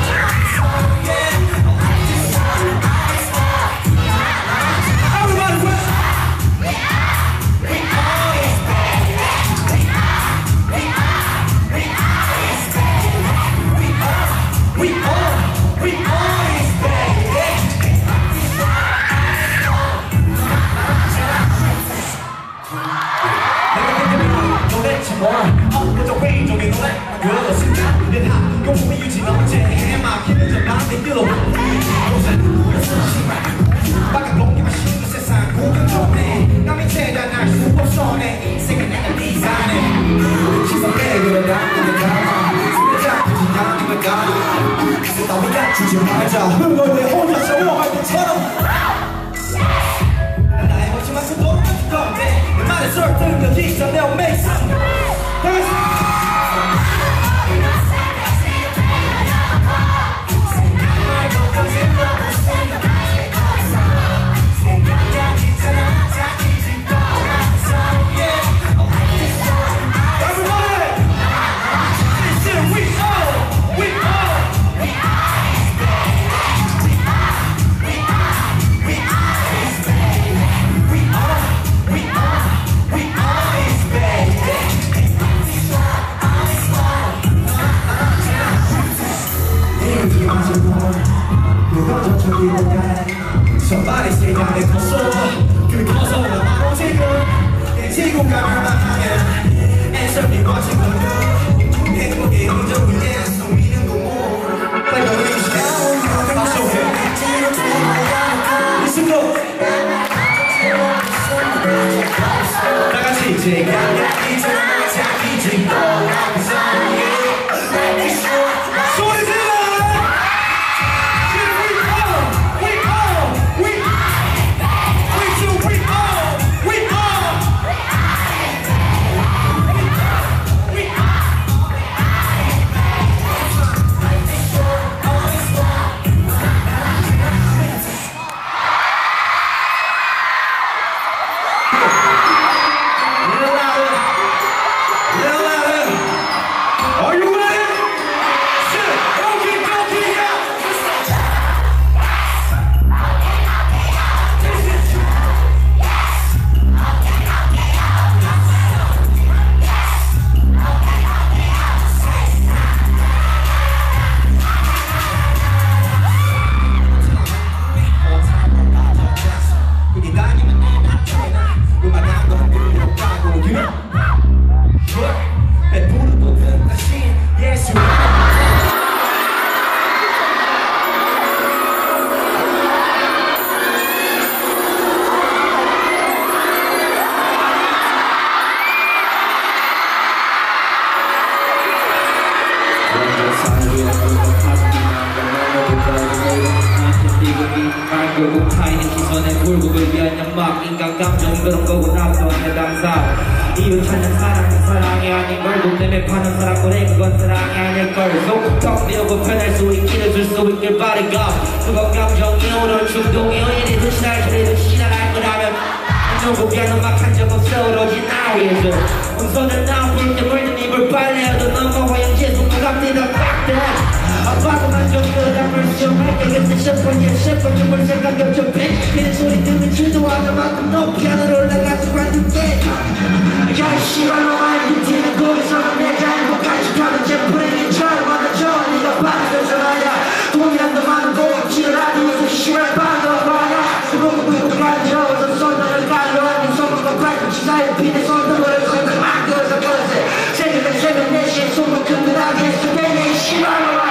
주지 말자 흘러내 혼자 샤워할 때처럼 나의 멋진 맛은 너무 같은 건데 내 말에 설득력이 있어 내 make some Somebody say that they console 그 console 바로 지금 내 지구감을 망하게 Answer me watching the new 행복의 흔적 위에 숨기는 공물 Like a wish down I'm so happy Listen up 다같이 제가 있잖아 자기 지금 소리 질러 결국 타인의 시선에 굴곡을 위한 연막 인간 감정 그런 거고 나도 내 당사 이유 찾는 사랑은 사랑이 아닌 걸 돈 때문에 파는 사랑 거래 그건 사랑이 아닐걸 속턱 비우고 편할 수 있기를 줄 수 있길 바래가 그건 감정이 오늘 충동이 어린이 듯이 날 그래듯이 날 거라면 누구야 음악 한 적 없어 오로지 나 위해서 음소는 나 볼때 물든 입을 빨래어도 넘어와 영재 속도갑니다 빡대 아빠고만 좀 끌어담을 좀 할게 그때 십 번째 십 번 춤을 생각 겹쳐 뱅 소리 들으면 주도하는 만큼 높이 하늘 올라가서 관둘게 야 씨발 너만 밑에는 거기서는 내가 행복하지 가면 제 프레임처럼 만나줘 네가 받으면서 말야 돈이란 더 많은 고급지를 하면서 씨발 받아봐야 그보고 그고 가져서 손을 깔려 네 손으로 발꿈치 사이 피는 손등을 손을 막 그어서 그어서 새벽에 새벽 네 시에 손을 끈끈하게 했어 내 씨발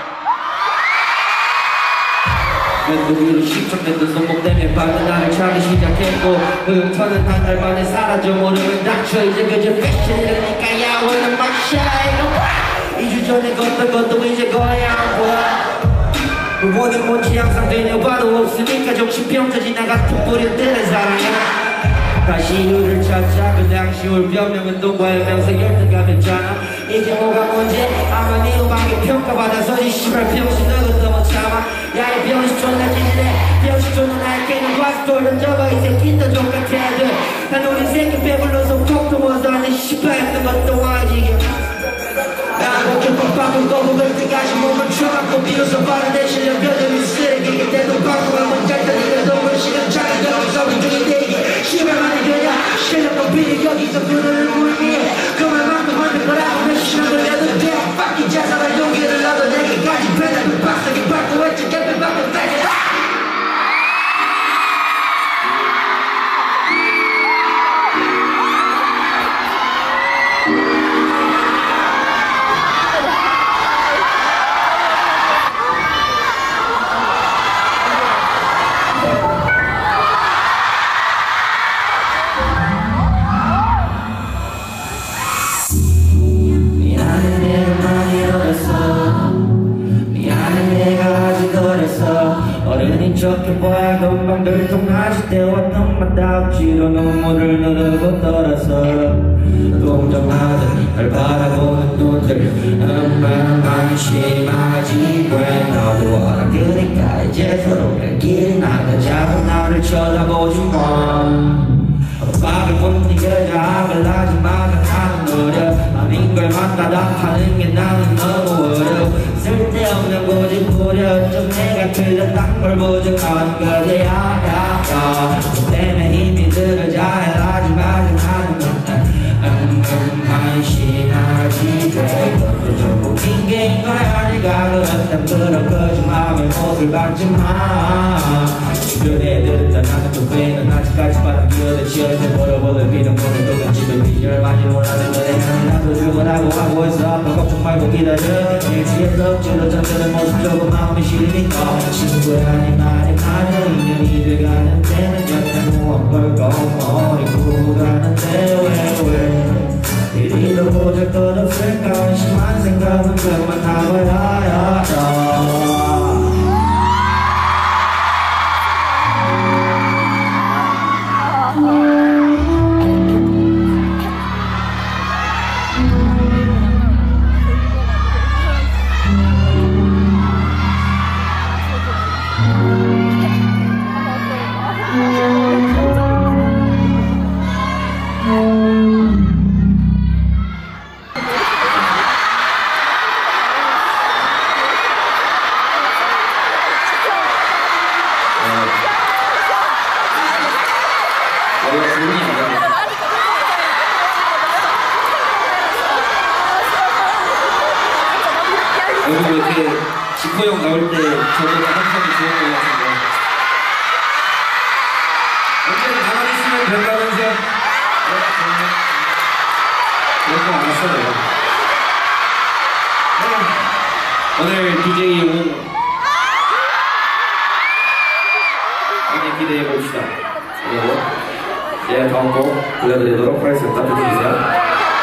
멘토리로 십천년도 손목 때문에 받은 나를 찾기 시작했고 그 흉터는 한 달 만에 사라져 모르면 닥쳐 이제 그저 패션이라니까 야원은 막샤이 이 주 전에 걷던 것도 이제 거의 안 보여 원이 뭔지 항상 되려봐도 없으니까 정신병자 지나가 툭버려 뜨는 사랑이야 다시 이유를 찾자 그 당시 울 변명은 동과의 명세 열등감이었잖아 이게 뭐가 뭔지 아마 네 음악이 평가받아서 이 씨발 병신 너도 존나 찌질해 역시 존나 날개는 와서 돌려줘봐 이 새끼 더 족같아 애들 난 우리 새끼 배불러서 톡톡 와서 하는 씨발했던 것도 아직 나고 깊은 밥을 거부할 때까지 몸을 쳐맞고 비로소 빠르게 실력 여전히 쓰레기 그때도 바꾸면 짤짤이라도 물 시간 차이 없어 중인데 이게 씨발만이 되냐 실력도 비리 여기서 그들을 물미해 그 말만큼 만들 거라고 몇 시간 걸려도 돼 바뀐 자살할 용기를 얻어 내게까지 배달을 박스기 받고 외쳐 개별 받고 빼지 어른인 척해 보야 건방들 통하실 때 왔던 마다우치로 눈물을 누르고 떨어서 동정하듯 날 바라보는 눈들 음만 방심하지 왜 너도 알아들으니까 이제 서로 갈 길이 나가 자꾸 나를 쳐다보지 마 밥을 못 이겨져 악을 하지만 하는 노력 아닌 걸 만나다 하는 게 나는 너무 어려워 쓸데없는 고집부려 좀 내가 틀렸단 걸 보증하는 거지 야야야 너 때문에 힘이 들어 잘하지 말자 하는 건데 음 한심하지 그것도 좀 웃긴 게인 거야 네가 그렇단 그런 거짓말에 못을 받지마 주변 애들은 다 나는 좀 빼는 아직까지 바람기어도 치어서 벌어보는 비정보는 또는 집에 비열 많이 원하는 거래 나도 죽어라고 하고 있어 아빠 걱정 말고 기다려 일치에서 억지로 잠드는 모습 조금 마음이 시리니까 친구야 네 말이 맞아 인연이 돼가는 데는 여태 무언 걸고 머리 굴고 가는데 왜 왜 이리도 보잘것없을까 심한 생각은 그만하고야 여러분 왜 이렇게 지코 형 나올 때 저보다 한참이 좋은 것 같은데 언제는 가만히 있으면 된다면서 그런 거 안 했어요. 오늘 디제이 웅 많이 기대해 봅시다. 그리고 예 다음 곡 들려드리도록 하겠습니다. 부탁드리세요.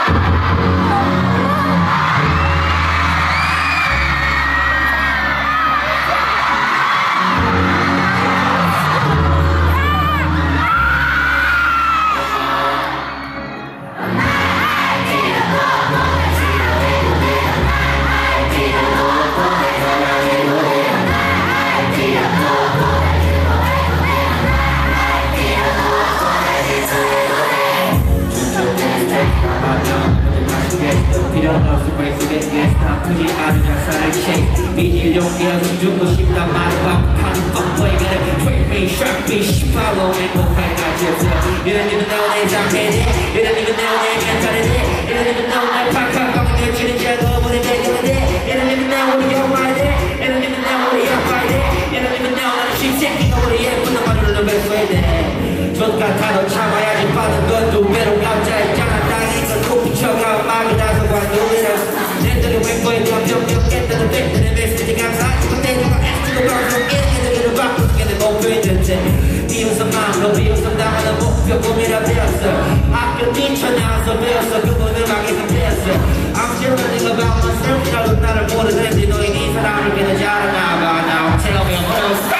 크지 않은 작사를 쉐이크 미질 용기가 좀 주고 싶단 말을 반복하는 뻔뻔히 그래 Treat me, sharp me, follow me 목표까지 없어 You don't even know 내 상태지 You don't even know 내 멘탈이지 You don't even know 날 팍팍 꺾는 치는 자도 보내 대결인데 You don't even know 우리 영화이지 You don't even know 우리 아빠이지 You don't even know 나는 씹새끼가 우리 예쁜 놈만으로 뱉어야 돼 족같아도 참아야지 받은 건 두 배로 감자했잖아 땅에서 코피쳐가 막이 나서 관두이라 낸들이 웬거에 점점 깼다는 뱉는 메시지 감사하지만 내가 애쓰고 방송에 애들을 바꾸게 된 목표인데 비웃음 마음으로 비웃음 당하는 목표 꿈이라 배웠어 학교 뛰쳐나와서 배웠어 그분 음악에서 배웠어 I'm still learning about myself 너는 나를 모르는지 너희 네 사랑을 꽤나 잘 알아봐 Now tell me what else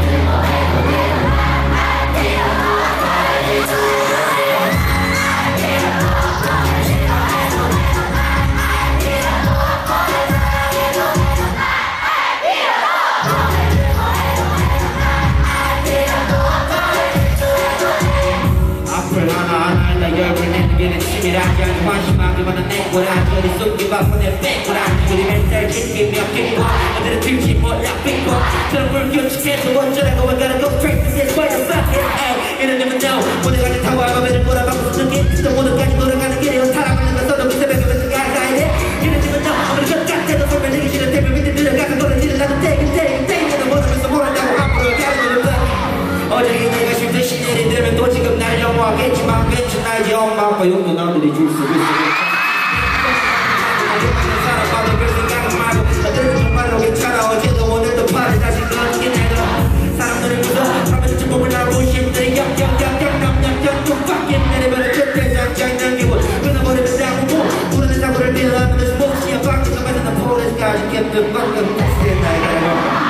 Yeah. 어플 하나하나 다 열불 내는 게 치밀하지 않은 관심하기만은 내 거라 저리 쏟기 바빠 내 뺏고라 우리 멘탈 깊게 몇 개고 어디를 튈지 몰라 뺏고 저런 불규칙해서 어쩌라고 I gotta go straight to this way to fuck it ay 이런 점은 no 모두까지 타고 알바벨을 꼬라박고 쓰는 게 또 모두까지 돌아가는 길이요 타락하는 건 써도 그 새벽에 왜 가야 돼 이런 점은 no 아무리 곁같아도 설명 내기 싫은 대표 밑에 들어가서 걸어지는 나도 떼긴 떼긴 떼긴 못하면서 모른다고 앞으로 가는 거 어제 내가 힘드신 일이 되면 또 지금 날 영화하겠지만 괜찮아 이제 엄마 아빠 용돈 남들이 줄 수 있어 살아봐도 별 생각은 말고 어제는 정말로 괜찮아 어제도 오늘도 팔을 다시 끊어지긴 해도 사람들을 믿어 하면서 몸을 나고 힘들이 역역역역역역역 좀 밖에 내려면 끝에 장장 남기고 끊어버리면 다무고 부르는 사고를 빌어하면서 목시야 밖에서 만드는 포레스까지 캡든 방금 패스에 나이가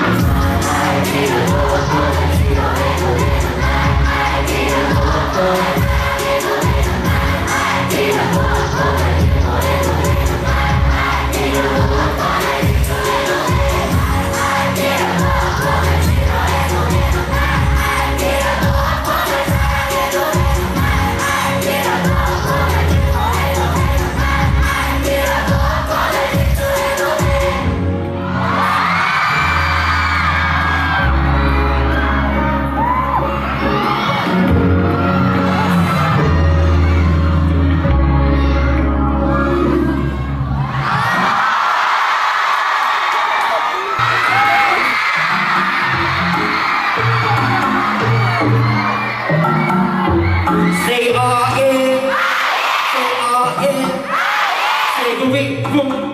Say all in, say all in, say great boom.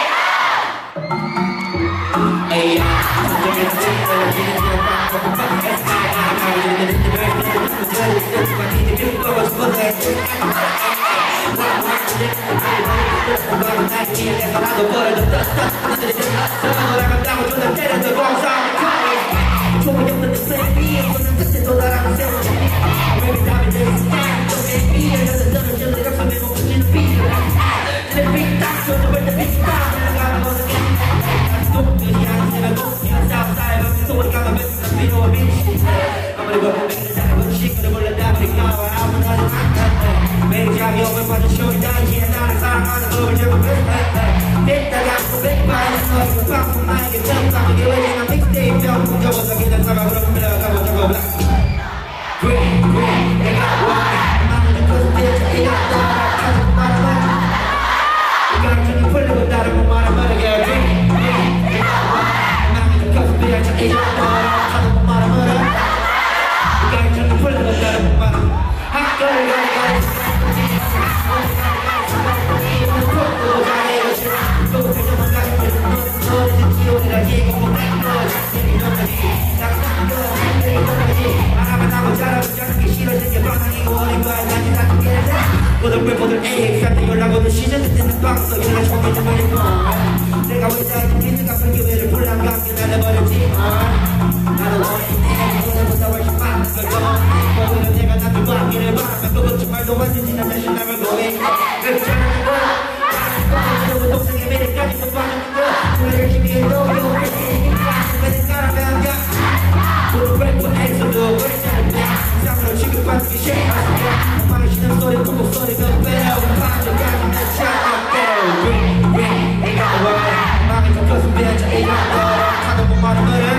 Hey, 모든 A한테 연락 오는 시즌 때는 방석 연락 처음에 좀 멀리 내가 왜 자기 피드가 그 기회를 불안감게 날려버렸지 나도 어린애 오늘보다 훨씬 많은 걸 오늘은 내가 나도 막기를 바라면 그것 정말도 완전히 난 자신 나면 뭐해 그렇잖아 그거 동생의 매력까지 못 받는 거 그걸 열심히 해도 이거 그는 가라면 가 모두 랩과 엑소도 그랬잖아 이상으로 취급받는 게 싫어 엄마의 쉬는 소리 콧목 소리가 빼라고 반전까지 내 차가 빼라고 ring ring 내가 와 마음이 덮여서 배자 이런 거 하도 못 말은 뭐래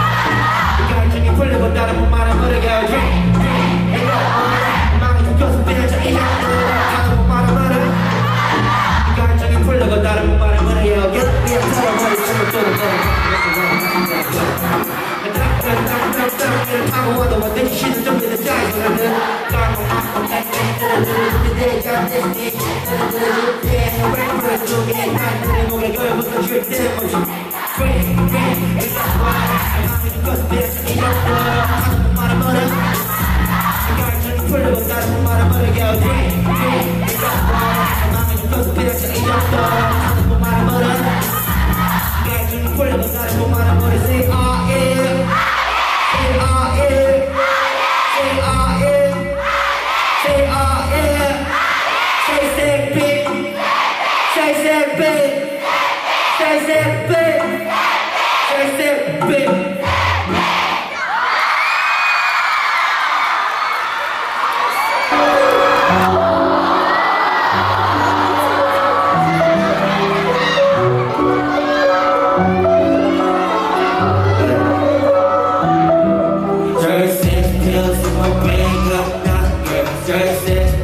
감정이 풀리고 다른 못 말은 뭐래 ring ring 내가 와 마음이 덮여서 배자 이런 거 하도 못 말은 뭐래 감정이 풀리고 다른 못 말은 뭐래 그냥 털어버릴 춤을 또 타고 와도 완전히 쉬는 정도의 짜이거든 까먹고 내가 데스니 들어줄 때 랩을 속에 나의 노래 결부터 줄 때까지 Green Green 내가 와 마음이 죽어서 배서 이겼어 하는 못 말아 버려 감정이 풀리고 다른 못 말아 버려 Green Green 내가 와 마음이 죽어서 배서 이겼어 하는 못 말아 버려 감정이 풀리고 다른 못 말아 버려 Say ah yeah Say ah yeah Say ah yeah Say ah yeah Say say big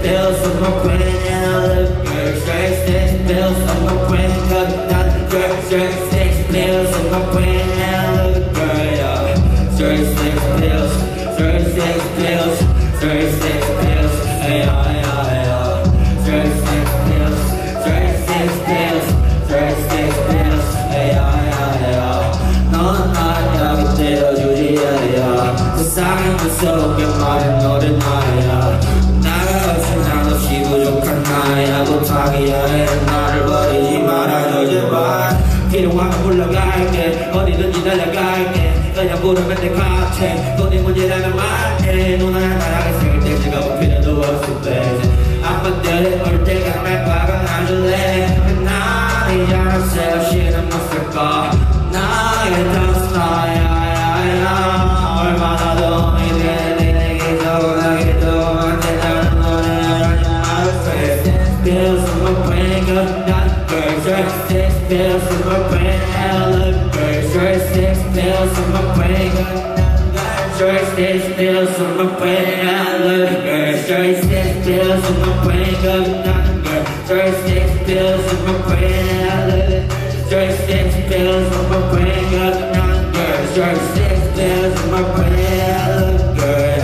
pills on my brain and I look good. Straight six pills on my brain, got nothing good. Straight six pills on my brain and I look good. Yeah. Straight six pills, straight six pills, straight six pills. Hey, yeah, yeah, yeah. Straight six pills, straight six pills, straight six pills. Hey, yeah, yeah, yeah. 넌 나를 때려주지 않아. 세상의 무서운 게 말은 너를 말이야. 나가 없이 난 없이 부족한 나야. 못하기야 해. 나를 버리지 말아줘 제발. 필요하면 불러갈게. 어디든지 달려갈게. 그냥 부르면 될 것 같아. 돈이 문제라면 말해. 누나야 나랑 생길 때 지금 필요도 없을 때 아빠들이 올 때가 날 박아놔줄래. 나를 알았어 없이는 못 살 거. 나의 다스 나야 얼마나 도움이 돼 내게 적어나게 도움한테 나는 너를 알지 말았어. Bills in my brain got not good. Straight six bills in my brain and I look good. Straight six bills in my brain got not good. Straight six bills in my brain and I look good. Straight six bills in my brain got not good. Straight six bills in my brain and I look good. Straight six bills in my brain got not good. Straight six bills in my brain and I look good.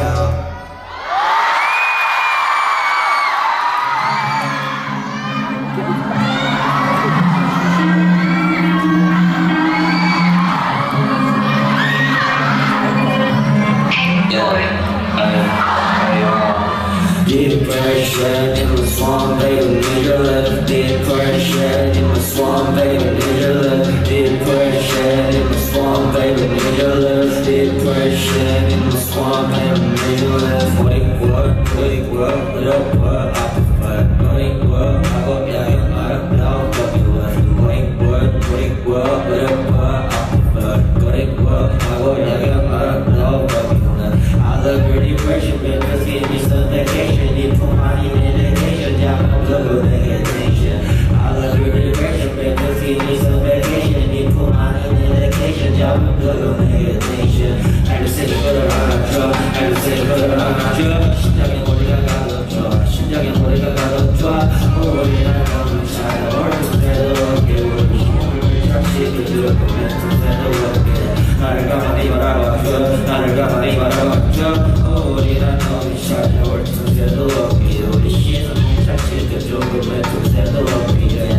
Depression in my swamp, baby, need your love. Depression in my swamp, baby, need your love. Depression in my swamp, baby, need your love. Depression in my swamp, baby, need your love. What what, what what, what what, I prefer. What what, I go yeah, I don't know what you want. What what, what what, what what, I prefer. What what, I go yeah, I don't know what you want. I love your depression, but just give me some vacation. Put money in medication, yeah, I'm gonna make attention. I love your depression, but just give me some vacation. Put money in medication, yeah, I'm gonna make attention. I just say for the right job, I just say for the right job. 심장에 머리가 가득 심장에 머리가 가득 우리는 너무 잘 어른새도 없게 우리 힘을 잡시켜줘 멘트새도 없게 나를 가만히 바라봐줘 나를 가만히 바라봐줘 우리는 너무 잘 어른새도 없게 우리 힘을 잡시켜줘 멘트새도 없게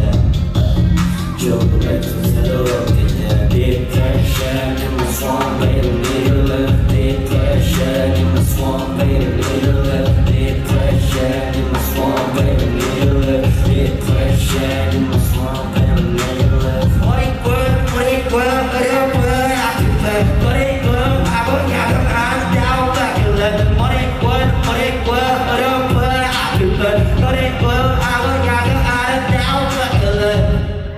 조금 멘트새도 없게 Depression in my swamp, baby, need your love. Depression in my swamp, baby, need your love. Depression in my swamp, baby, need your love. Depression in my swamp, baby, need your love. Money good, money good, money good, I can play. Money good, I will get it, I'm down like you love. Money good, money good, money good, I can play. Money good, I will get it, I'm down like you love.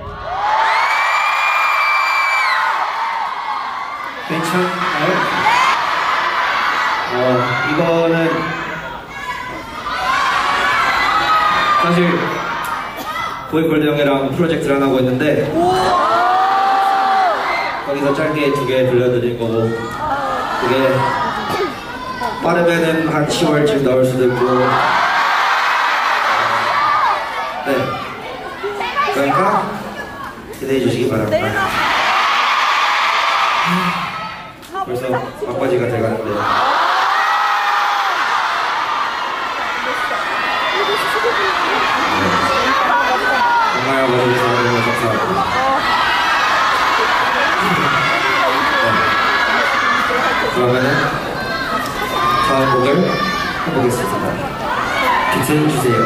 괜찮아요? 어, 이거는 사실 보이콜드 형이랑 프로젝트를 하나 하고 있는데 거기서 짧게 두 개 들려드린 거고 그게 빠르면은 한 시월쯤 나올 수도 있고 네 그러니까 기대해 주시기 바랍니다. 벌써 막바지가 돼가는데 네. 정말 와주셔서 너무 감사합니다. 네. 그러면은 다음 곡을 해보겠습니다. 비트 주세요.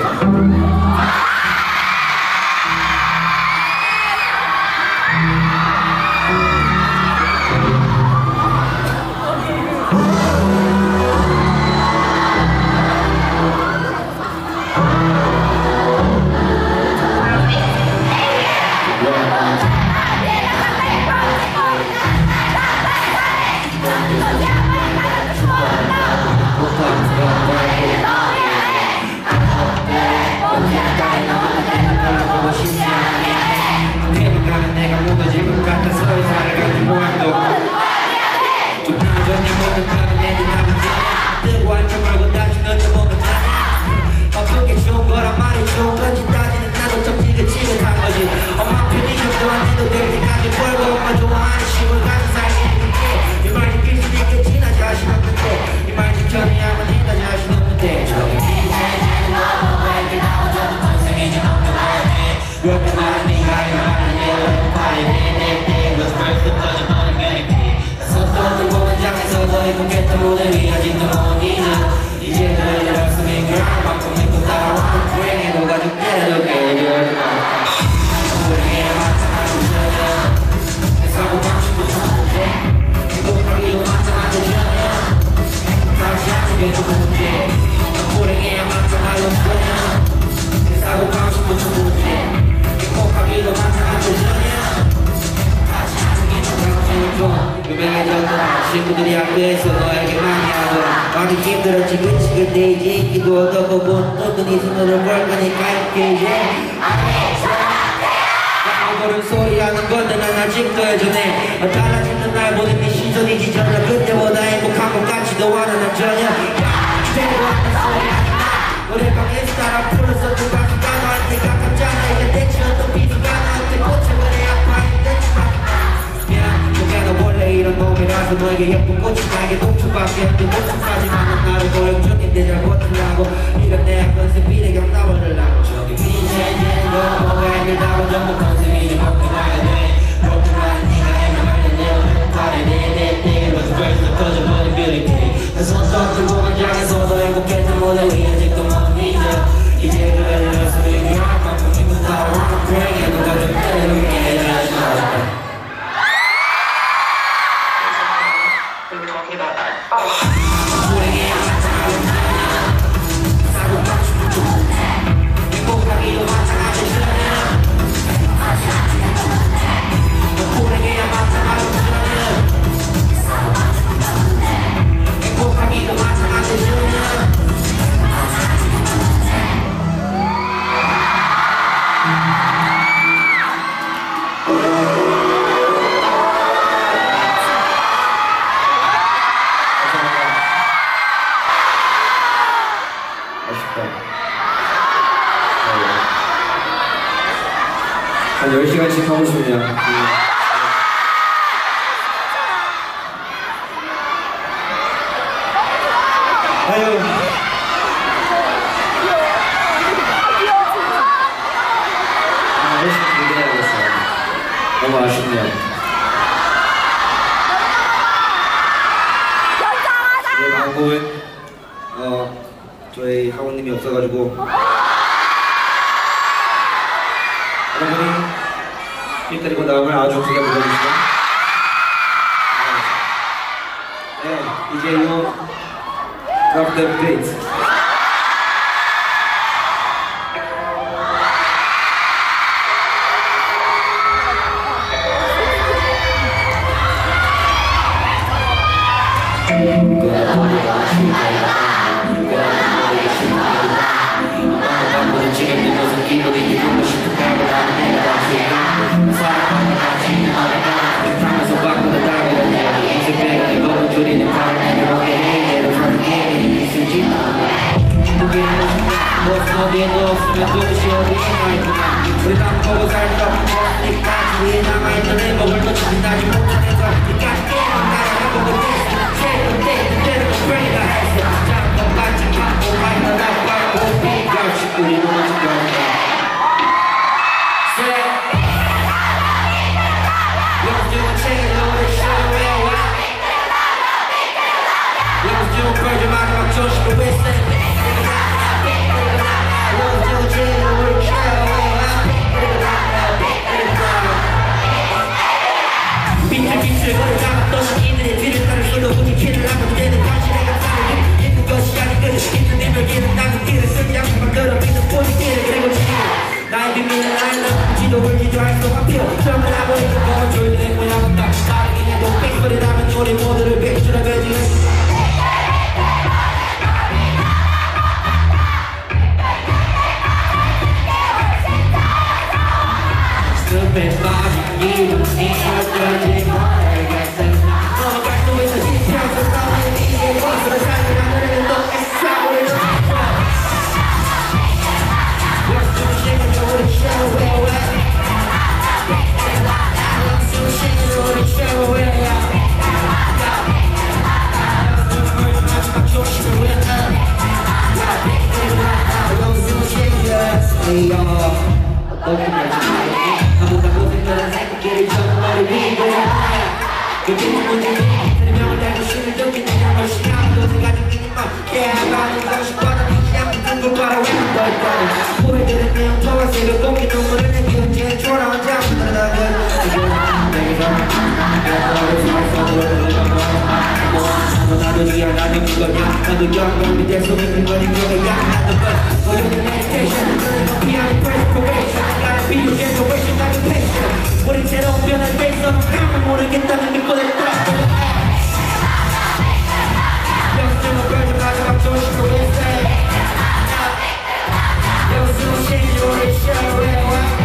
겠다 무대 위 아직도 못 잊어 이제 너희들 가슴에 girl 만큼 믿고 따라와 Bring it 너가 죽게도 깨져 우리의 마찬가지 전혀 내 사고 방식도 전문제 행복하기도 마찬가지 전혀 다시 아프게 두 문제 우리의 마찬가지 전혀 내 사고 방식도 전문제 행복하기도 마찬가지 전혀 유명해졌던 친구들이 학교에서 너에게 많이 하더라 많이 힘들었지 그치 근데 이제 인기도 얻었고 못 얻은 이 손으로 볼 거니까 이렇게 이제 나고른 소리 하는 건데 난 아직도 여전해 달라지는 날 보는 네 시선이지 전혀 그때보다 행복한 것 같지도 않아 난 전혀 기대고 왔던 소리 하지 마 노래방에서 따라 불렀었던 가수가 너한테 가깝잖아 이제 대체 어떤 비수가 나한테 꽂혀버려 아파 힘들지만 너 원래 이런 놈이라서 너에게 예쁜 꽃이 나에게 동초밖에 없는 모습까지만 나를 고용적인데 잘 버티려고 이런 내 컨셉이 내 경나버리려고 저기 이제 너 뭐가 힘들다고 전부 컨셉이 좀 걱정하게 돼 걱정하는 네가 해면 말려 내 발에 내내 내게 먼저 벌써 터져버린 뷰티 내 손톱 들고 반장에서도 행복했던 무대 위 아직도 못 잊어 이제 그래 내 소리 그냥 만큼 힘든 따라와 그래 너가 좀 때려놓게 해야지 마 한 열 시간씩 하고 싶네요. 아유. 아, 열심히 준비해야겠어요. 너무 아쉽네요. 이제 다음 곡은 어, 저희 학원님이 없어가지고 여러분이 일 때리고 나음을 아주 크게 불러주시죠. 네, 이제 요 Drop the beat. 어디에도 없으면 도대체 어디에 나있구나 우리 다 보고 살다 보니까 주위에 남아있던 행복을 놓치다지 못하면서 니까지 깨어난 나의 행복을 위해서 새로운 때 그대로 브레이크가 했어 잠깐 같이 받고 말다 나고 말고 비가 식구리 무너진 거니까 Let's do a change over the show Let's do a virgin 마지막 조식을 왜 세 비틀비틀 거리다가 또 시기들의 뒤를 따를 수도 없는 길을 하고 그대는 당신의 감상을 있는 것이 아니거든 있는 내 벽에는 나는 길을 쓰지 않고만 걸어비는 포지기를 그리고 지금 나의 비밀은 알라 지도 울지도 할 수가 필요 처음을 하고 있는 건 조이들의 모양은 다 다르긴 해도 백설이라면 우리 모두를 백수라 배지는 숲에 빠진 이름 이것까지 모르겠어 넘어갈 수 있어 지쳐서 떠오르는 이게 것으로 살고 나는 너 애써오를 숨쉬는 우리 쇼웨어 숨쉬는 우리 쇼웨어 마지막 조심을 왜 어떻게 아무나 고생하는 새끼를 전부 머리 위에 그 기분 문제는 설명을 달고 쉬는 적이 내가 멋있게 아니야 나는 그거야 나도 영광이 될 수 있는 건 이거야 나도 but for your meditation 피하는 perspiration I gotta be your generation 나는 patient 우리 새로운 변화를 위해서 아무 모르겠다는 믿고 냈다 영수는 별도 마지막 조심으로 했어 영수는 신조를 show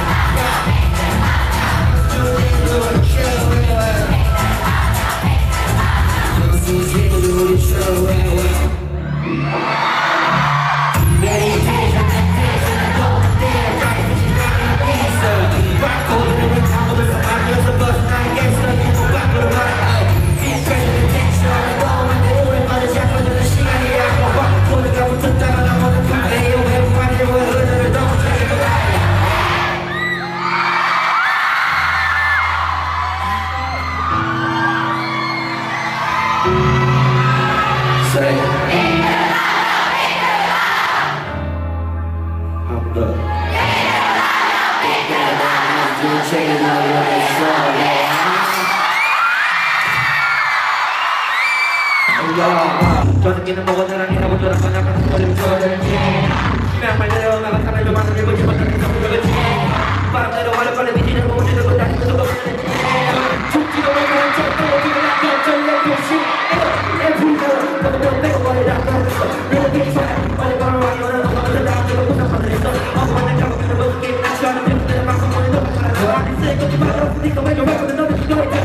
저녁에는 먹어 나란히 하고 돌아가 나가는 거리를 좋아하는지 맨날 내려오다가 사람을 좀 하는 일본 집안 같은 경우 그러지 바람 내려와라 빨리 미치는 거 문제는 거 다시 또 먹는 죽지도 못하는 척도 기분 나쁜 전력 표시 내 불도 너도 내가 머리를 안 가렸어 내가 괜찮아 빨리 바로 와 이거는 너가 먼저 나한테 부탁 받으랬어 어머니 작업해서 먹은 게임 같이 하는 팬들은 방송 보내 너무 잘하고 안 했을 것도 말아 니가 왜 좋아하거든 너는 그거 왜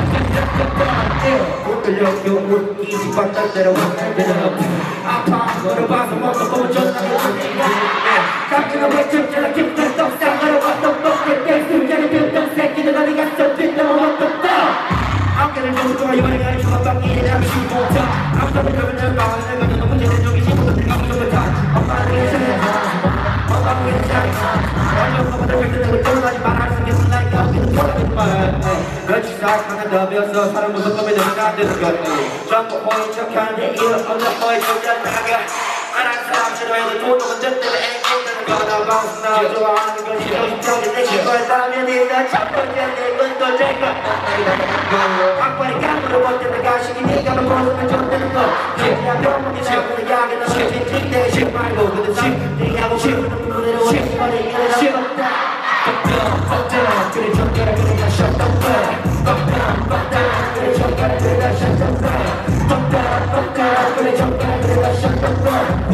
여기 웃기지 봤던 대로 아파 너를 봐서 먹고 보면 전화를 보니까 깜짝이야 왜 춤춰라 깊은 떡상으로 왔던 뻑게 때 숨자리 빌던 새끼들 어디 갔어 빈다고 먹었다 아무개를 너무 좋아 이번에 가는 초밥빵이 잠시 못하 아무도 그러면 마음을 내가 너무 문제는 저기 싶어서 내가 무조건 다 엄마는 괜찮아 엄마는 괜찮아 완전 너보다 결정적으로 떠나지 말할 수 있는 나이가 없기는 돌아가는 말 며칠 시작하는 더비어서 사람 무슨 꿈이 되면 안 되는 것 전부 호인 척하는데 이런 혼자 호인 척하는 나가 안 한 사람 싫어해도 돈 없는 데 때문에 애기는 거나 방송 나 좋아하는 건 싫어 싶어도 내 기뻐에 따면 일단 첫 번째 내건 또 제거 악발이 감으로 볼 때는 가식이 네가 너 벗으면 좋다는 거 그냥 병문이 나오는 약에 너 실직 대시 말고 그들 심 네가 하고 싶은 부분으로 오십 번에 일을 없다 그래 정가라 그래 나 샷던데 그래 정가라 그래 나 샷던데 그래 정가라 그래 나 샷던데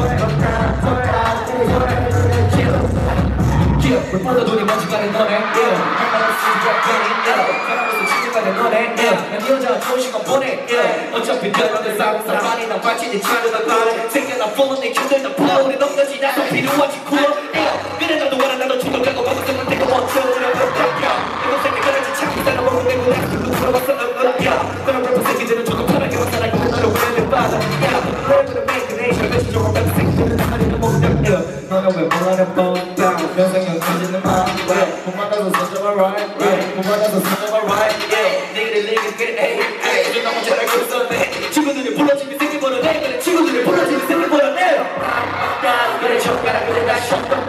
물보다 눈이 먼지 가는 너네 한마디 쓰지 사람으로서 지금까지 너네 난 여자 좋은 시간 보내 어차피 별로들 싸움 싸만이 난 빠지지 차려다 가래 생겨나 폰은 내 힘들다 봐 우리 넘겨지 나도 필요하지 쿨 그래 나도 원해 나도 충격하고 방송은 내가 먼저 이거 생각 그런지 자꾸 따라보고 내고 내가 그거 물어봤어 야 그런 래퍼 새끼들은 조금 편하게 왔다라고 너를 보내는 바다 야 너희들은 메이크네이션 몇시 조금 같은 새끼들은 나가리도 못해 너가 왜 몰라내 뻔다 명성형 터지는 맘왜 못 만나서 선정할 right 못 만나서 선정할 right nigga nigga get it hey 좀 너무 잘 알고 있었네 친구들이 불러주면 새끼 벌어내 그래 친구들이 불러주면 새끼 벌어내 그래 젓가락 그래 나 샷던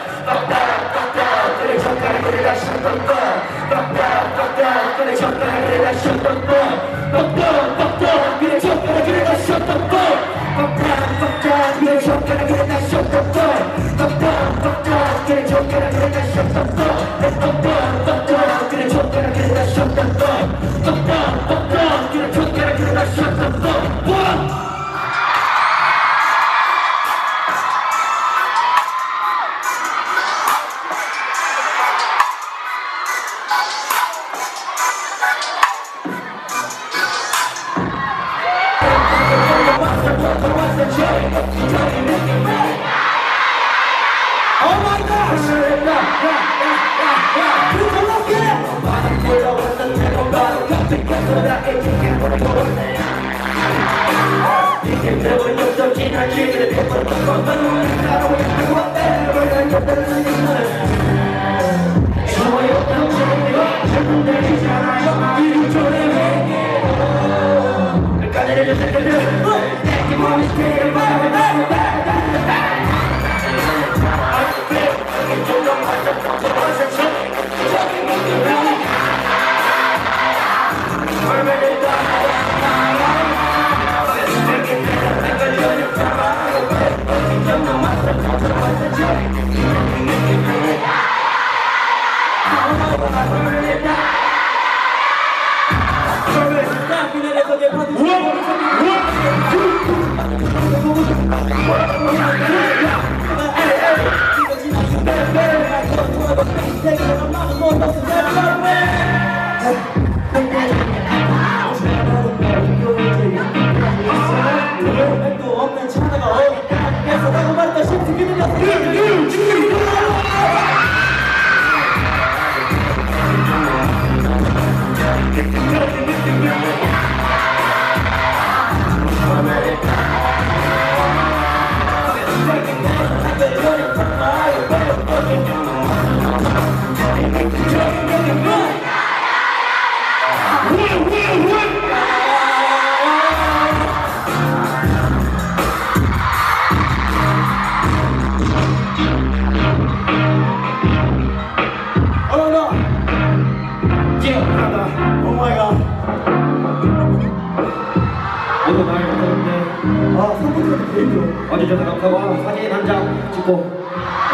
그래 젓가락 그래 나 샷던 그래 젓가락 그래 나 샷던 그래 젓가락 그래 나 샷던 그래 젓가락 그래 나 샷던 그래 젓가락 그래 나 샷던 그래 젓가락 그래 나 샷던 그래 젓가락 그래 나 샷던 Oh my gosh! People look at 오늘 많이 못하는데 아, 선물까지 되게 힘들어. 어제 저녁 가고 사진 한 장 찍고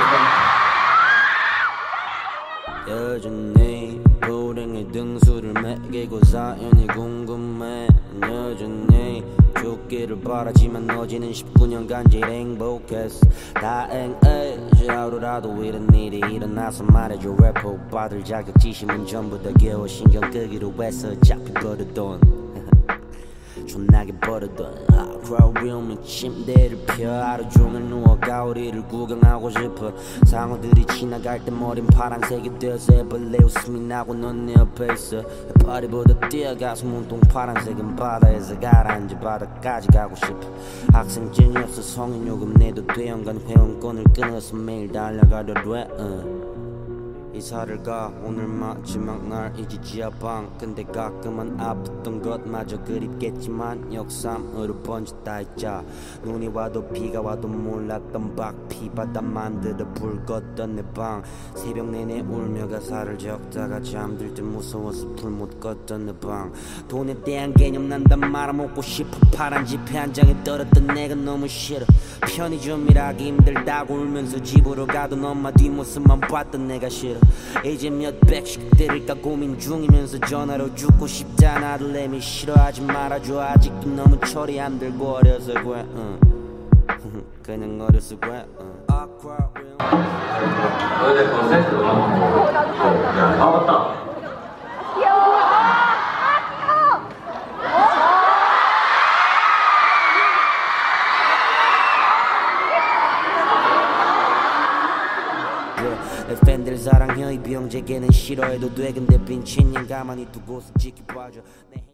여전히 불행의 등수를 매기고 사연이 궁금해. 여전히 죽기를 바라지만 어제는 십구 년간 제일 행복했어. 다행이지 하루라도 이런 일이 일어나서 말해줘. 래퍼 오빠들 자격지심은 전부 다 겨워 신경 끄기로 해서 어차피 버릇돈 존나게 버릇돈 아쿠아리움에 침대를 펴 하루 종일 누워 가오리를 구경하고 싶어. 상어들이 지나갈 때 머린 파란색이 되어서 애벌레 웃음이 나고 넌 내 옆에 있어. 파리보다 뛰어가서 문동 파란색은 바다에서 가라앉아 바다까지 가고 싶어. 학생증이 없어 성인 요금 내도 돼. 연간 회원권을 끊어서 매일 달려가려 돼. uh. 이사를 가 오늘 마지막 날이지 지하방. 근데 가끔은 아팠던 것마저 그립겠지만 역삼으로 번졌다 했자. 눈이 와도 비가 와도 몰랐던 박피 바다 만들어 불 껐던 내 방. 새벽 내내 울며 가사를 적다가 잠들 때 무서워서 불 못 껐던 내 방. 돈에 대한 개념 난다 말아먹고 싶어. 파란 지폐 한 장에 떨었던 내가 너무 싫어. 편의점 일하기 힘들다고 울면서 집으로 가던 엄마 뒷모습만 봤던 내가 싫어. 이제 몇 백씩 때릴까 고민 중이면서 전화로 죽고 싶다. 아들내미 싫어하지 말아줘. 아직도 너무 철이 안 들고 어려서 그래. 응. 그냥 어려서 그래. 응. 어제 그 세트도 아 맞다. 내 팬들 사랑해. 이 병제게는 싫어해도 돼. 근데 빈친년 가만히 두고서 지켜봐줘.